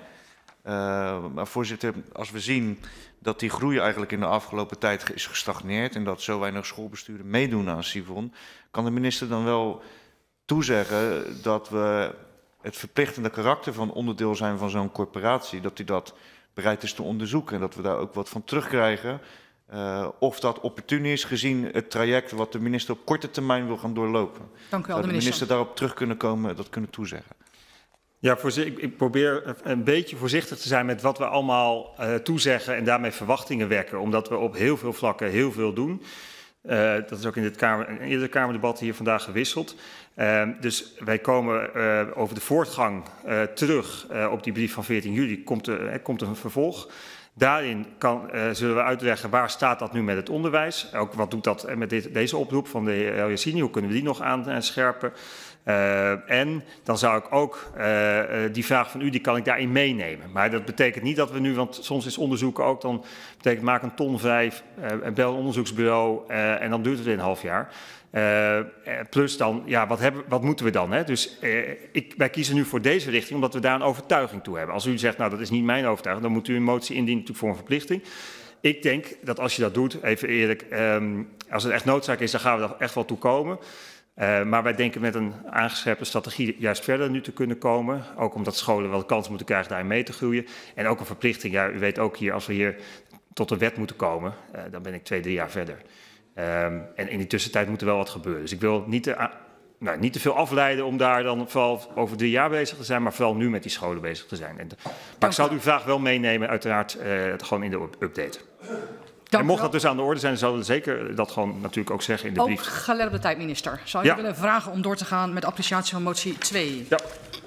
Uh, maar voorzitter, als we zien dat die groei eigenlijk in de afgelopen tijd is gestagneerd en dat zo weinig schoolbesturen meedoen aan SIVON, kan de minister dan wel toezeggen dat we het verplichtende karakter van onderdeel zijn van zo'n corporatie, dat hij dat bereid is te onderzoeken en dat we daar ook wat van terugkrijgen. Uh, of dat opportun is gezien het traject wat de minister op korte termijn wil gaan doorlopen. Dank u wel, Zou de de minister. minister daarop terug kunnen komen, dat kunnen toezeggen? Ja, ik, ik probeer een beetje voorzichtig te zijn met wat we allemaal uh, toezeggen en daarmee verwachtingen wekken. Omdat we op heel veel vlakken heel veel doen. Uh, dat is ook in dit kamer, in ieder kamerdebat hier vandaag gewisseld. Uh, dus wij komen uh, over de voortgang uh, terug uh, op die brief van veertien juli. Komt, er, uh, komt er een vervolg. Daarin kan, uh, zullen we uitleggen waar staat dat nu met het onderwijs. Ook wat doet dat met dit, deze oproep van de heer El Yassini, hoe kunnen we die nog aanscherpen. Uh, en dan zou ik ook uh, die vraag van u, die kan ik daarin meenemen. Maar dat betekent niet dat we nu, want soms is onderzoeken ook, dan betekent maak een ton vrij, uh, bel een onderzoeksbureau uh, en dan duurt het weer een half jaar. Uh, plus dan, ja, wat, hebben, wat moeten we dan? Hè? Dus uh, ik, wij kiezen nu voor deze richting omdat we daar een overtuiging toe hebben. Als u zegt, nou dat is niet mijn overtuiging, dan moet u een motie indienen voor een verplichting. Ik denk dat als je dat doet, even eerlijk, um, als het echt noodzaak is, dan gaan we er echt wel toe komen. Uh, maar wij denken met een aangescherpte strategie juist verder nu te kunnen komen. Ook omdat scholen wel de kans moeten krijgen daarin mee te groeien. En ook een verplichting, ja, u weet ook hier, als we hier tot een wet moeten komen, uh, dan ben ik twee, drie jaar verder. Um, en in die tussentijd moet er wel wat gebeuren. Dus ik wil niet te, nou, niet te veel afleiden om daar dan vooral over drie jaar bezig te zijn, maar vooral nu met die scholen bezig te zijn. En de, maar ik zal uw vraag wel meenemen, uiteraard, uh, het gewoon in de update. Dank en mocht dat dus aan de orde zijn, dan zouden we zeker dat gewoon natuurlijk ook zeggen in de brief. Ook gelet op de tijd, minister. Zou je ja. willen vragen om door te gaan met appreciatie van motie twee? Ja.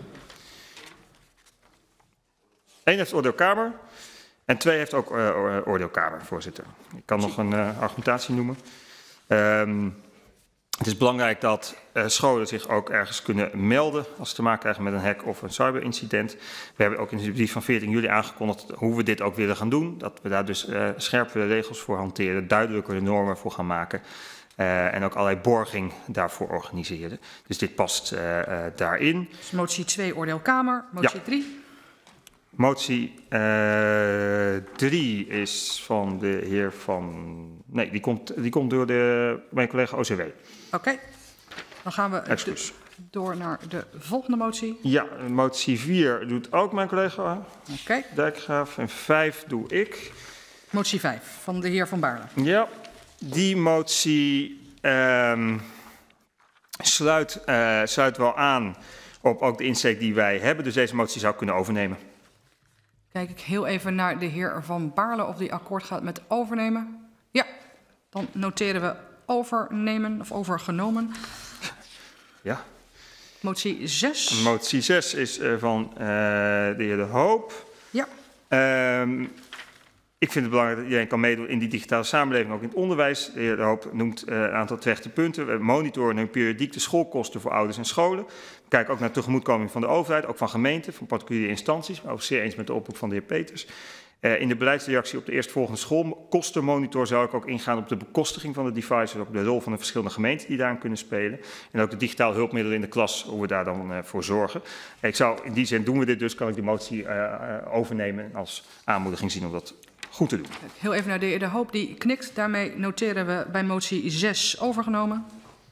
Eén heeft oordeelkamer en twee heeft ook uh, oordeelkamer, voorzitter. Ik kan nog een uh, argumentatie noemen. Um, het is belangrijk dat uh, scholen zich ook ergens kunnen melden als ze te maken krijgen met een hack of een cyberincident. We hebben ook in de brief van veertien juli aangekondigd hoe we dit ook willen gaan doen. Dat we daar dus uh, scherpere regels voor hanteren, duidelijkere normen voor gaan maken. Uh, en ook allerlei borging daarvoor organiseren. Dus dit past uh, uh, daarin. Dus motie twee, oordeelkamer. Motie ja. drie. Motie uh, drie is van de heer Van... Nee, die komt, die komt door de, mijn collega O C W. Oké, okay. Dan gaan we dus door naar de volgende motie. Ja, motie vier doet ook mijn collega okay. Dijkgraaf. En vijf doe ik. Motie vijf van de heer Van Baarle. Ja, die motie uh, sluit, uh, sluit wel aan op ook de insteek die wij hebben. Dus deze motie zou ik kunnen overnemen. Kijk ik heel even naar de heer Van Baarle of die akkoord gaat met overnemen. Ja, dan noteren we overnemen of overgenomen. Ja. Motie zes. Motie zes is uh, van uh, de heer De Hoop. Ja. Um, ik vind het belangrijk dat iedereen kan meedoen in die digitale samenleving, ook in het onderwijs. De heer De Hoop noemt uh, een aantal terechte punten. We monitoren nu periodiek de schoolkosten voor ouders en scholen. We kijken ook naar tegemoetkoming van de overheid, ook van gemeenten, van particuliere instanties. Maar ook zeer eens met de oproep van de heer Peters. Uh, in de beleidsreactie op de eerstvolgende schoolkostenmonitor zou ik ook ingaan op de bekostiging van de devices, ook de rol van de verschillende gemeenten die daarin kunnen spelen. En ook de digitale hulpmiddelen in de klas, hoe we daar dan uh, voor zorgen. Uh, ik zou, in die zin doen we dit dus, kan ik die motie uh, uh, overnemen en als aanmoediging zien om dat goed te doen. Heel even naar de heer De Hoop, die knikt. Daarmee noteren we bij motie zes overgenomen.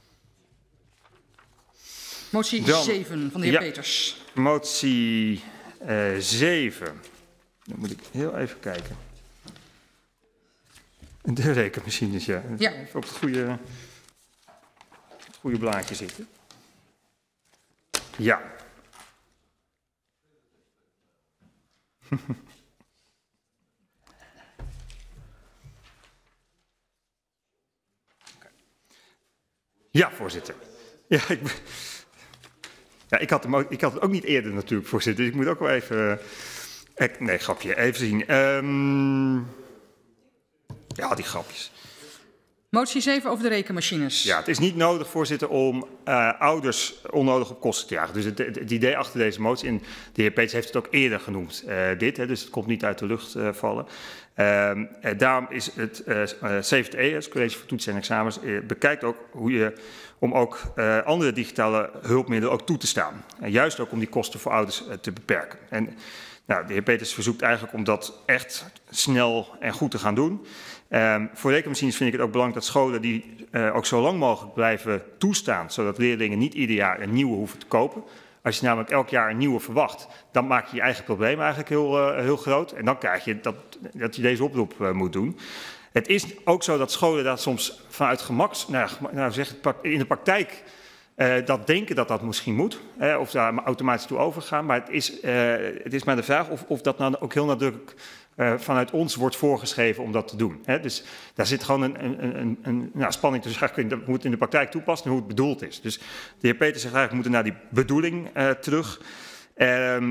Motie dan, zeven van de heer ja, Peters. Motie uh, zeven. Dan moet ik heel even kijken. De rekenmachines, ja. ja. Even op het goede, het goede blaadje zitten. Ja. Ja, voorzitter. Ja, ik, ja, ik, had hem ook, ik had het ook niet eerder natuurlijk, voorzitter. Dus ik moet ook wel even... Ik, nee, grapje. Even zien. Um, ja, die grapjes. Motie zeven over de rekenmachines. Ja, het is niet nodig, voorzitter, om uh, ouders onnodig op kosten te jagen. Dus het, het, het idee achter deze motie, en de heer Peters heeft het ook eerder genoemd, uh, dit. Hè, dus het komt niet uit de lucht uh, vallen. Uh, uh, daarom is het uh, uh, C V T E, het College voor Toetsen en Examens, uh, bekijkt ook hoe je, om ook uh, andere digitale hulpmiddelen ook toe te staan. En juist ook om die kosten voor ouders uh, te beperken. En, nou, de heer Peters verzoekt eigenlijk om dat echt snel en goed te gaan doen. Um, voor rekenmachines vind ik het ook belangrijk dat scholen die uh, ook zo lang mogelijk blijven toestaan, zodat leerlingen niet ieder jaar een nieuwe hoeven te kopen. Als je namelijk elk jaar een nieuwe verwacht, dan maak je je eigen probleem eigenlijk heel, uh, heel groot. En dan krijg je dat, dat je deze oproep uh, moet doen. Het is ook zo dat scholen daar soms vanuit gemaks, nou, nou zeg het, in de praktijk uh, dat denken dat dat misschien moet. Uh, of daar automatisch toe overgaan. Maar het is, uh, het is maar de vraag of, of dat nou ook heel nadrukkelijk uh, vanuit ons wordt voorgeschreven om dat te doen. Hè? Dus daar zit gewoon een, een, een, een nou, spanning tussen hoe het in de praktijk toepast en hoe het bedoeld is. Dus de heer Peters zegt eigenlijk, we moeten naar die bedoeling uh, terug. Um,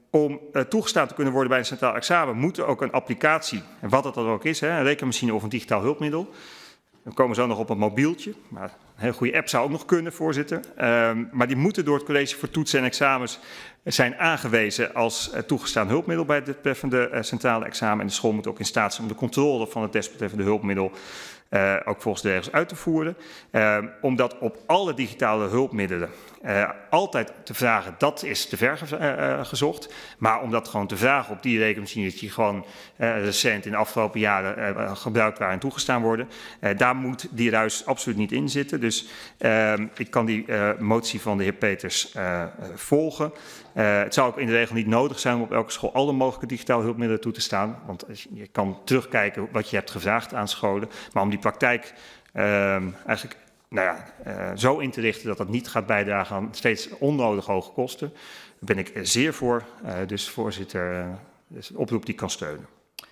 om uh, toegestaan te kunnen worden bij een centraal examen moet er ook een applicatie, en wat dat dan ook is, hè, een rekenmachine of een digitaal hulpmiddel. We komen zo nog op een mobieltje, maar een hele goede app zou ook nog kunnen, voorzitter. Uh, maar die moeten door het college voor toetsen en examens zijn aangewezen als uh, toegestaan hulpmiddel bij het betreffende uh, centrale examen. En de school moet ook in staat zijn om de controle van het desbetreffende hulpmiddel uh, ook volgens de regels uit te voeren. Uh, omdat op alle digitale hulpmiddelen uh, altijd te vragen, dat is te ver ge uh, gezocht. Maar om dat gewoon te vragen op die rekenmachines die gewoon uh, recent in de afgelopen jaren uh, gebruikt waren en toegestaan worden. Uh, daar moet die ruis absoluut niet in zitten. Dus uh, ik kan die uh, motie van de heer Peters uh, volgen. Uh, het zou ook in de regel niet nodig zijn om op elke school alle mogelijke digitale hulpmiddelen toe te staan. Want je kan terugkijken wat je hebt gevraagd aan scholen. Maar om die praktijk uh, eigenlijk nou ja, uh, zo in te richten dat dat niet gaat bijdragen aan steeds onnodig hoge kosten, daar ben ik zeer voor. Uh, dus voorzitter, uh, dus een oproep die kan steunen.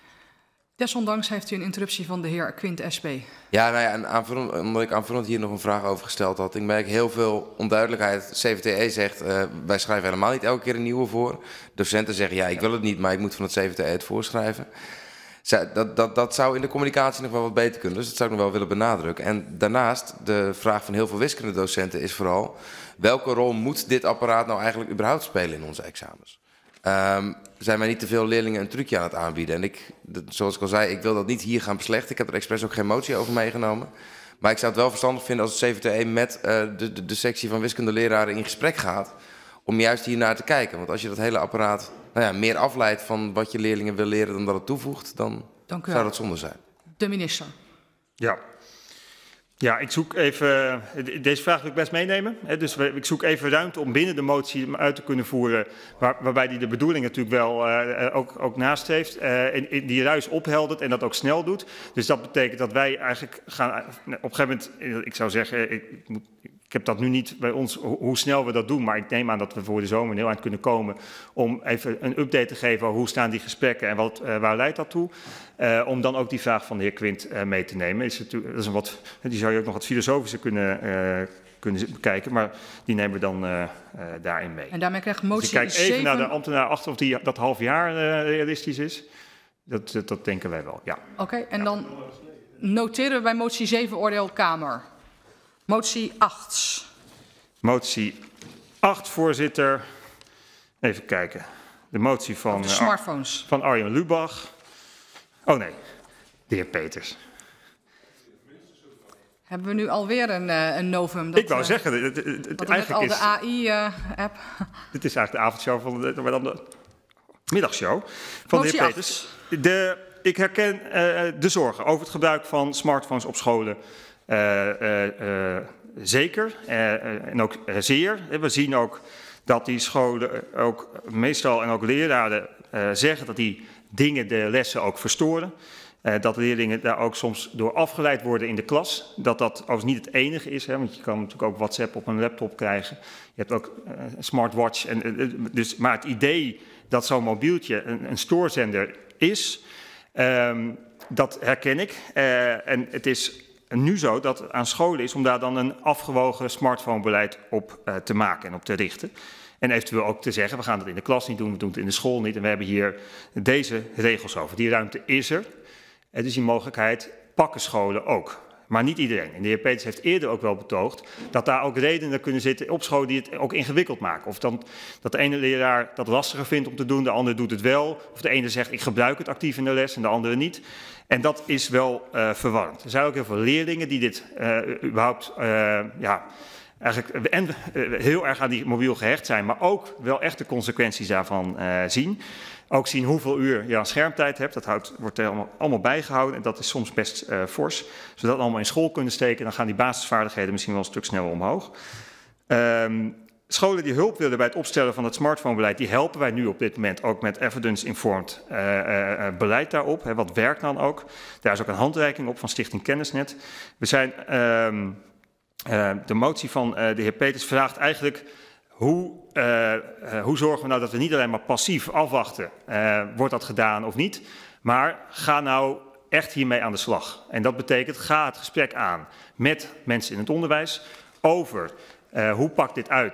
Desondanks heeft u een interruptie van de heer Quint, S P. Ja, nou ja, en aanvullend, omdat ik aanvullend hier nog een vraag over gesteld had. Ik merk heel veel onduidelijkheid. C V T E zegt, uh, wij schrijven helemaal niet elke keer een nieuwe voor. Docenten zeggen, ja, ik wil het niet, maar ik moet van het C V T E het voorschrijven. Dat, dat, dat zou in de communicatie nog wel wat beter kunnen, dus dat zou ik nog wel willen benadrukken. En daarnaast, de vraag van heel veel wiskundedocenten is vooral, welke rol moet dit apparaat nou eigenlijk überhaupt spelen in onze examens? Um, zijn wij niet te veel leerlingen een trucje aan het aanbieden? En ik, zoals ik al zei, ik wil dat niet hier gaan beslechten. Ik heb er expres ook geen motie over meegenomen. Maar ik zou het wel verstandig vinden als het C V T E met uh, de, de, de sectie van wiskundeleraren in gesprek gaat, om juist hier naar te kijken. Want als je dat hele apparaat nou ja, meer afleidt van wat je leerlingen wil leren dan dat het toevoegt, dan zou dat zonde zijn. De minister. Ja. Ja, ik zoek even, deze vraag wil ik best meenemen. Dus ik zoek even ruimte om binnen de motie uit te kunnen voeren, waar, waarbij die de bedoeling natuurlijk wel uh, ook, ook nastreeft, uh, en die ruis opheldert en dat ook snel doet. Dus dat betekent dat wij eigenlijk gaan, op een gegeven moment, ik zou zeggen, ik, ik, moet, ik heb dat nu niet bij ons, hoe snel we dat doen, maar ik neem aan dat we voor de zomer heel eind kunnen komen om even een update te geven over hoe staan die gesprekken en wat, uh, waar leidt dat toe. Uh, om dan ook die vraag van de heer Quint uh, mee te nemen. Is het, dat is een wat, die zou je ook nog wat filosofischer kunnen, uh, kunnen bekijken, maar die nemen we dan uh, uh, daarin mee. En daarmee krijgt motie dus ik kijk even zeven... naar de ambtenaar achter of die, dat half jaar uh, realistisch is. Dat, dat, dat denken wij wel, ja. Oké, okay, en ja. dan noteren we bij motie zeven oordeel Kamer. Motie acht. Motie acht, voorzitter. Even kijken. De motie van, de smartphones. Uh, van Arjen Lubach. Oh nee, de heer Peters. Hebben we nu alweer een, uh, een novum? Dat, ik wou uh, zeggen, het, het, het, het eigenlijk al is... de A I-app. Uh, dit is eigenlijk de avondshow van de, maar dan de middagshow van motie de heer Peters. De, ik herken uh, de zorgen over het gebruik van smartphones op scholen. Uh, uh, uh, zeker uh, en ook uh, zeer. We zien ook dat die scholen ook meestal en ook leraren uh, zeggen dat die dingen de lessen ook verstoren. Uh, dat leerlingen daar ook soms door afgeleid worden in de klas. Dat dat overigens niet het enige is, hè, want je kan natuurlijk ook WhatsApp op een laptop krijgen. Je hebt ook uh, een smartwatch. En, uh, dus, maar het idee dat zo'n mobieltje een, een stoorzender is, um, dat herken ik. Uh, en het is nu zo dat het aan scholen is om daar dan een afgewogen smartphonebeleid op uh, te maken en op te richten. En eventueel ook te zeggen, we gaan het in de klas niet doen, we doen het in de school niet. En we hebben hier deze regels over. Die ruimte is er. En dus die mogelijkheid pakken scholen ook. Maar niet iedereen. En de heer Peters heeft eerder ook wel betoogd dat daar ook redenen kunnen zitten op scholen die het ook ingewikkeld maken. Of dan dat de ene leraar dat lastiger vindt om te doen, de ander doet het wel. Of de ene zegt, ik gebruik het actief in de les en de andere niet. En dat is wel uh, verwarrend. Er zijn ook heel veel leerlingen die dit uh, überhaupt, uh, ja, eigenlijk en, uh, heel erg aan die mobiel gehecht zijn, maar ook wel echt de consequenties daarvan uh, zien. Ook zien hoeveel uur je aan schermtijd hebt. Dat houdt, wordt er allemaal, allemaal bijgehouden en dat is soms best uh, fors. Als we dat allemaal in school kunnen steken, dan gaan die basisvaardigheden misschien wel een stuk sneller omhoog. Um, Scholen die hulp willen bij het opstellen van het smartphonebeleid, die helpen wij nu op dit moment ook met evidence-informed uh, uh, beleid daarop. Hè, wat werkt dan ook? Daar is ook een handreiking op van Stichting Kennisnet. We zijn, uh, uh, de motie van uh, de heer Peters vraagt eigenlijk, hoe, uh, uh, hoe zorgen we nou dat we niet alleen maar passief afwachten, uh, wordt dat gedaan of niet, maar ga nou echt hiermee aan de slag. En dat betekent, ga het gesprek aan met mensen in het onderwijs over uh, hoe pakt dit uit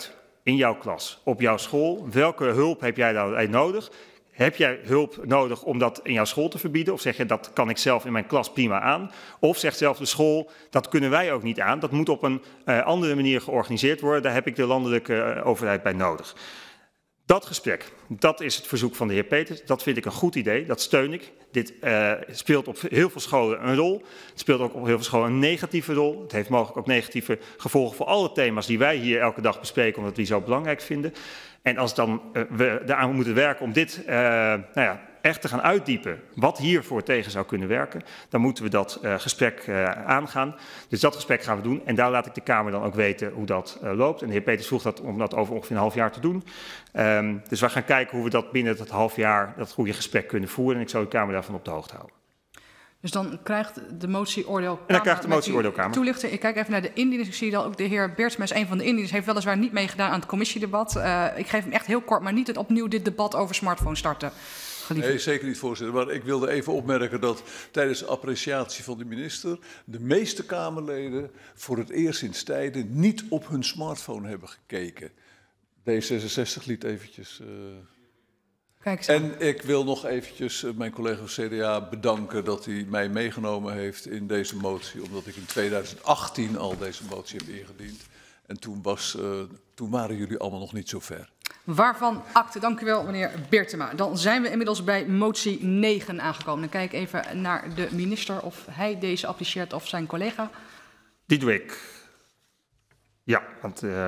in jouw klas, op jouw school. Welke hulp heb jij daarbij nodig? Heb jij hulp nodig om dat in jouw school te verbieden? Of zeg je, dat kan ik zelf in mijn klas prima aan? Of zegt zelf de school, dat kunnen wij ook niet aan. Dat moet op een uh, andere manier georganiseerd worden. Daar heb ik de landelijke uh, overheid bij nodig. Dat gesprek, dat is het verzoek van de heer Peters. Dat vind ik een goed idee, dat steun ik. Dit uh, speelt op heel veel scholen een rol. Het speelt ook op heel veel scholen een negatieve rol. Het heeft mogelijk ook negatieve gevolgen voor alle thema's die wij hier elke dag bespreken, omdat we die zo belangrijk vinden. En als dan uh, we eraan moeten werken om dit uh, nou ja, echt te gaan uitdiepen, wat hiervoor tegen zou kunnen werken, dan moeten we dat uh, gesprek uh, aangaan. Dus dat gesprek gaan we doen en daar laat ik de Kamer dan ook weten hoe dat uh, loopt. En de heer Peters vroeg dat om dat over ongeveer een half jaar te doen. Um, dus we gaan kijken hoe we dat binnen dat half jaar dat goede gesprek kunnen voeren en ik zal de Kamer daarvan op de hoogte houden. Dus dan krijgt de motie-oordeelkamer... En dan krijgt de motie-oordeelkamer. Toelichten. Ik kijk even naar de indieners. Ik zie dat ook de heer Beertsma is een van de indieners. Heeft weliswaar niet meegedaan aan het commissiedebat. Uh, ik geef hem echt heel kort, maar niet het opnieuw dit debat over smartphones starten. Geliefd. Nee, zeker niet, voorzitter. Maar ik wilde even opmerken dat tijdens de appreciatie van de minister de meeste Kamerleden voor het eerst sinds tijden niet op hun smartphone hebben gekeken. D zesenzestig liet eventjes... Uh... Kijk eens. En ik wil nog eventjes mijn collega van C D A bedanken dat hij mij meegenomen heeft in deze motie. Omdat ik in tweeduizend achttien al deze motie heb ingediend. En toen, was, uh, toen waren jullie allemaal nog niet zo ver. Waarvan akte. Dank u wel, meneer Beertsma. Dan zijn we inmiddels bij motie negen aangekomen. Dan kijk ik even naar de minister of hij deze apprecieert of zijn collega. Die doe ik. Ja, want... Uh,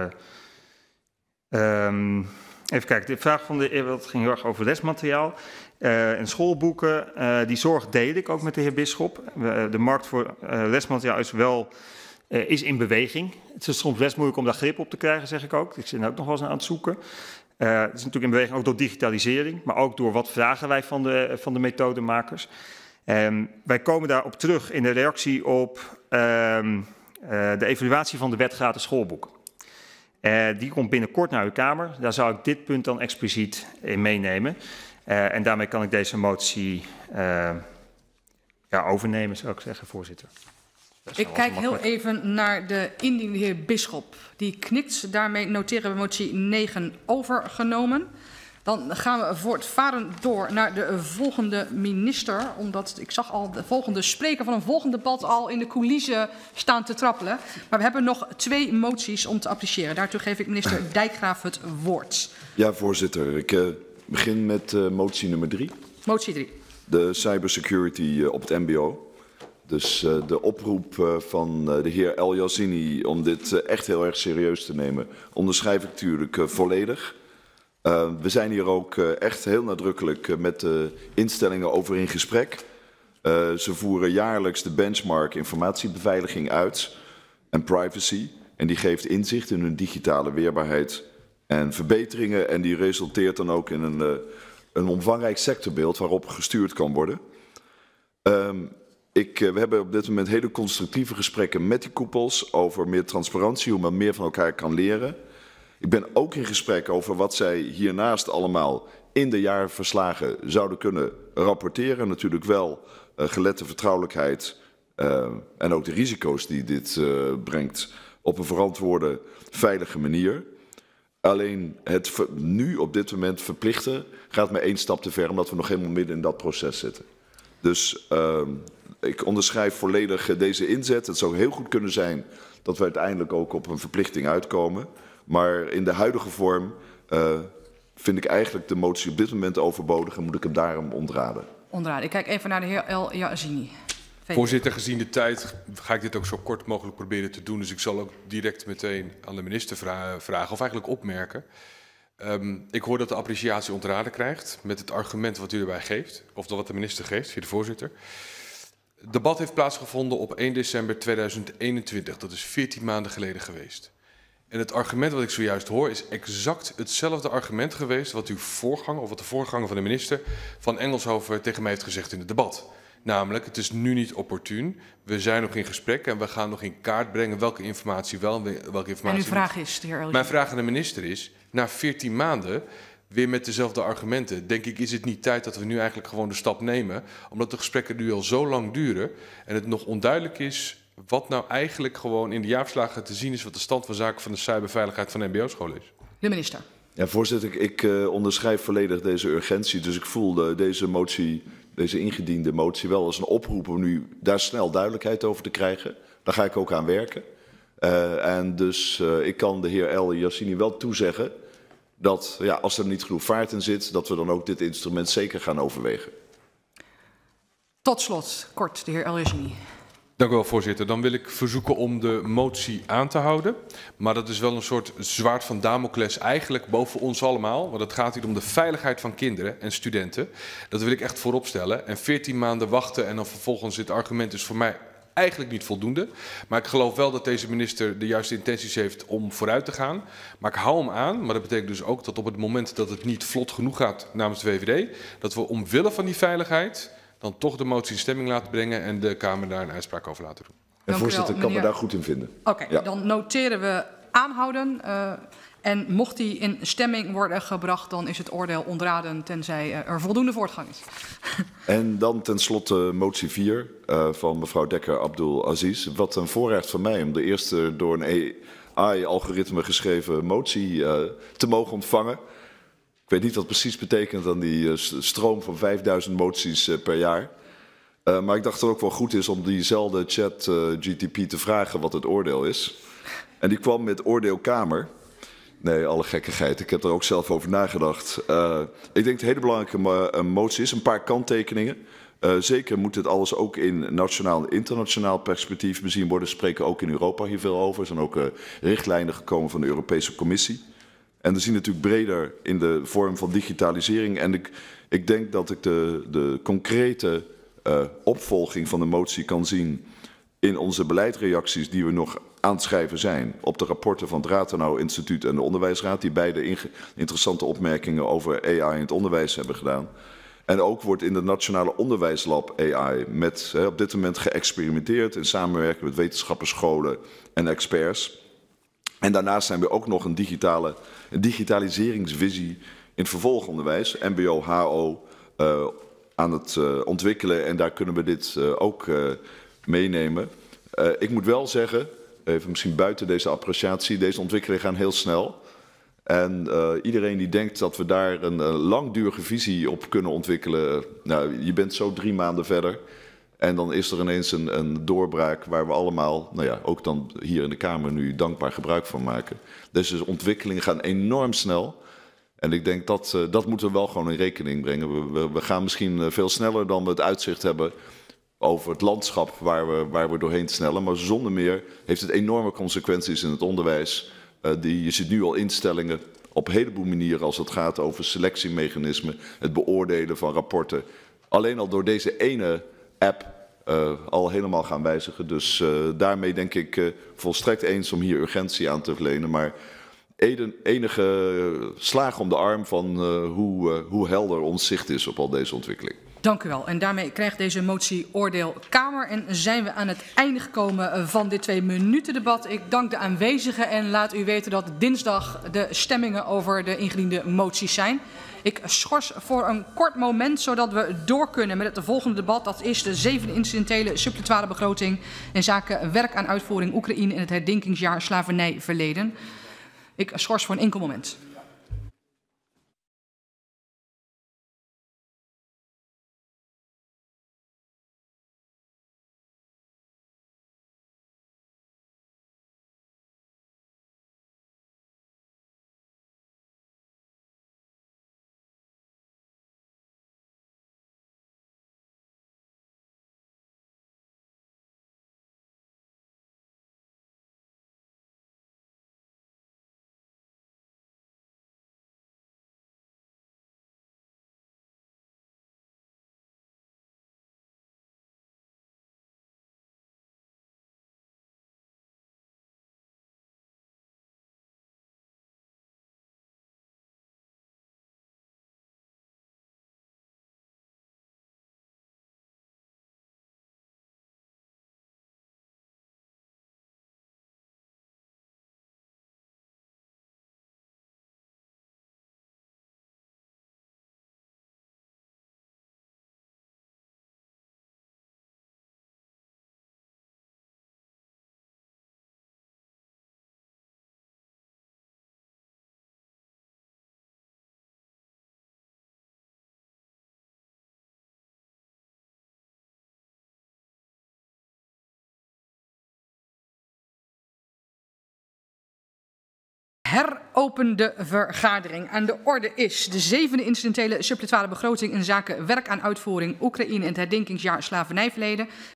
um... Even kijken, de vraag van de heer, dat ging heel erg over lesmateriaal uh, en schoolboeken. Uh, die zorg deel ik ook met de heer Bisschop. Uh, de markt voor uh, lesmateriaal is wel uh, is in beweging. Het is soms best moeilijk om daar grip op te krijgen, zeg ik ook. Ik zit er ook nog wel eens aan het zoeken. Uh, het is natuurlijk in beweging ook door digitalisering, maar ook door wat vragen wij van de, van de methodemakers. Um, wij komen daarop terug in de reactie op um, uh, de evaluatie van de wet gratis schoolboeken. Uh, die komt binnenkort naar uw Kamer. Daar zou ik dit punt dan expliciet in meenemen. Uh, en daarmee kan ik deze motie uh, ja, overnemen, zou ik zeggen, voorzitter. Ik kijk heel even naar de indiende heer Bisschop. Die knikt. Daarmee noteren we motie negen overgenomen. Dan gaan we voortvarend door naar de volgende minister. Omdat ik zag al de volgende spreker van een volgend debat al in de coulissen staan te trappelen. Maar we hebben nog twee moties om te appreciëren. Daartoe geef ik minister Dijkgraaf het woord. Ja, voorzitter. Ik uh, begin met uh, motie nummer drie. Motie drie. De cybersecurity uh, op het mbo. Dus uh, de oproep uh, van uh, de heer El Yassini om dit uh, echt heel erg serieus te nemen, onderschrijf ik natuurlijk uh, volledig. Uh, we zijn hier ook uh, echt heel nadrukkelijk uh, met de instellingen over in gesprek. Uh, ze voeren jaarlijks de benchmark informatiebeveiliging uit en privacy. En die geeft inzicht in hun digitale weerbaarheid en verbeteringen. En die resulteert dan ook in een, uh, een omvangrijk sectorbeeld waarop gestuurd kan worden. Um, ik, uh, we hebben op dit moment hele constructieve gesprekken met die koepels over meer transparantie, hoe men meer van elkaar kan leren. Ik ben ook in gesprek over wat zij hiernaast allemaal in de jaarverslagen zouden kunnen rapporteren. Natuurlijk wel uh, gelet de vertrouwelijkheid uh, en ook de risico's die dit uh, brengt op een verantwoorde, veilige manier. Alleen het nu op dit moment verplichten gaat me één stap te ver, omdat we nog helemaal midden in dat proces zitten. Dus uh, ik onderschrijf volledig deze inzet. Het zou heel goed kunnen zijn dat we uiteindelijk ook op een verplichting uitkomen. Maar in de huidige vorm uh, vind ik eigenlijk de motie op dit moment overbodig en moet ik hem daarom ontraden. Ontraden. Ik kijk even naar de heer El Yassini. Voorzitter, gezien de tijd ga ik dit ook zo kort mogelijk proberen te doen. Dus ik zal ook direct meteen aan de minister vra vragen of eigenlijk opmerken. Um, ik hoor dat de appreciatie ontraden krijgt met het argument wat u erbij geeft. Of wat de minister geeft, via de voorzitter. Het debat heeft plaatsgevonden op één december tweeduizend eenentwintig. Dat is veertien maanden geleden geweest. En het argument wat ik zojuist hoor is exact hetzelfde argument geweest wat uw voorganger of wat de voorganger van de minister van Engelshoven tegen mij heeft gezegd in het debat. Namelijk, het is nu niet opportun. We zijn nog in gesprek en we gaan nog in kaart brengen welke informatie wel en welke informatie En uw vraag niet. is, de heer El Mijn vraag aan de minister is, na veertien maanden, weer met dezelfde argumenten, denk ik, is het niet tijd dat we nu eigenlijk gewoon de stap nemen, omdat de gesprekken nu al zo lang duren en het nog onduidelijk is wat nou eigenlijk gewoon in de jaarverslagen te zien is wat de stand van zaken van de cyberveiligheid van de mbo-school is. De minister. Ja, voorzitter, ik, ik uh, onderschrijf volledig deze urgentie. Dus ik voel de, deze motie, deze ingediende motie wel als een oproep om nu daar snel duidelijkheid over te krijgen. Daar ga ik ook aan werken. Uh, en dus uh, ik kan de heer El Yassini wel toezeggen dat ja, als er niet genoeg vaart in zit, dat we dan ook dit instrument zeker gaan overwegen. Tot slot, kort, de heer El Yassini. Dank u wel, voorzitter. Dan wil ik verzoeken om de motie aan te houden. Maar dat is wel een soort zwaard van Damocles eigenlijk boven ons allemaal. Want het gaat hier om de veiligheid van kinderen en studenten. Dat wil ik echt voorop stellen. En veertien maanden wachten en dan vervolgens dit argument is voor mij eigenlijk niet voldoende. Maar ik geloof wel dat deze minister de juiste intenties heeft om vooruit te gaan. Maar ik hou hem aan. Maar dat betekent dus ook dat op het moment dat het niet vlot genoeg gaat namens de V V D, dat we omwille van die veiligheid dan toch de motie in stemming laten brengen en de Kamer daar een uitspraak over laten doen. En voorzitter, ik kan me daar goed in vinden. Oké, okay, ja. Dan noteren we aanhouden. Uh, en mocht die in stemming worden gebracht, dan is het oordeel ontraden tenzij uh, er voldoende voortgang is. En dan tenslotte motie vier uh, van mevrouw Dekker Abdul Aziz. Wat een voorrecht van mij om de eerste door een A I-algoritme geschreven motie uh, te mogen ontvangen. Ik weet niet wat precies betekent aan die uh, stroom van vijfduizend moties uh, per jaar. Uh, maar ik dacht dat het ook wel goed is om diezelfde chat uh, G T P te vragen wat het oordeel is. En die kwam met oordeel Kamer. Nee, alle gekkigheid. Ik heb er ook zelf over nagedacht. Uh, ik denk dat het een hele belangrijke mo uh, motie is. Een paar kanttekeningen. Uh, zeker moet dit alles ook in nationaal en internationaal perspectief bezien worden. We spreken ook in Europa hier veel over. Er zijn ook uh, richtlijnen gekomen van de Europese Commissie. En we zien natuurlijk breder in de vorm van digitalisering. En ik, ik denk dat ik de, de concrete uh, opvolging van de motie kan zien in onze beleidsreacties die we nog aan het schrijven zijn op de rapporten van het Rathenau Instituut en de Onderwijsraad, die beide interessante opmerkingen over A I in het onderwijs hebben gedaan. En ook wordt in de Nationale Onderwijslab A I met hè, op dit moment geëxperimenteerd in samenwerking met wetenschappers, scholen en experts. En daarnaast zijn we ook nog een, digitale, een digitaliseringsvisie in het vervolgonderwijs, M B O, H O, uh, aan het uh, ontwikkelen. En daar kunnen we dit uh, ook uh, meenemen. Uh, ik moet wel zeggen, even misschien buiten deze appreciatie, deze ontwikkelingen gaan heel snel. En uh, iedereen die denkt dat we daar een, een langdurige visie op kunnen ontwikkelen, nou, je bent zo drie maanden verder. En dan is er ineens een, een doorbraak waar we allemaal, nou ja, ook dan hier in de Kamer nu dankbaar gebruik van maken. Deze ontwikkelingen gaan enorm snel. En ik denk dat, uh, dat moeten we wel gewoon in rekening brengen. We, we, we gaan misschien veel sneller dan we het uitzicht hebben over het landschap waar we, waar we doorheen snellen. Maar zonder meer heeft het enorme consequenties in het onderwijs. Uh, die, je ziet nu al instellingen op een heleboel manieren als het gaat over selectiemechanismen, het beoordelen van rapporten. Alleen al door deze ene app uh, al helemaal gaan wijzigen. Dus uh, daarmee denk ik uh, volstrekt eens om hier urgentie aan te verlenen. Maar enige slaag om de arm van uh, hoe, uh, hoe helder ons zicht is op al deze ontwikkelingen. Dank u wel. En daarmee krijgt deze motie oordeel Kamer. En zijn we aan het einde gekomen van dit twee minuten debat. Ik dank de aanwezigen en laat u weten dat dinsdag de stemmingen over de ingediende moties zijn. Ik schors voor een kort moment, zodat we door kunnen met het volgende debat. Dat is de zevende incidentele substitutoire begroting in zaken werk aan uitvoering Oekraïne in het herdenkingsjaar slavernijverleden. Ik schors voor een enkel moment. heropende vergadering. Aan de orde is de zevende incidentele suppletoire begroting in zaken werk aan uitvoering Oekraïne en het herdenkingsjaar slavernijverleden.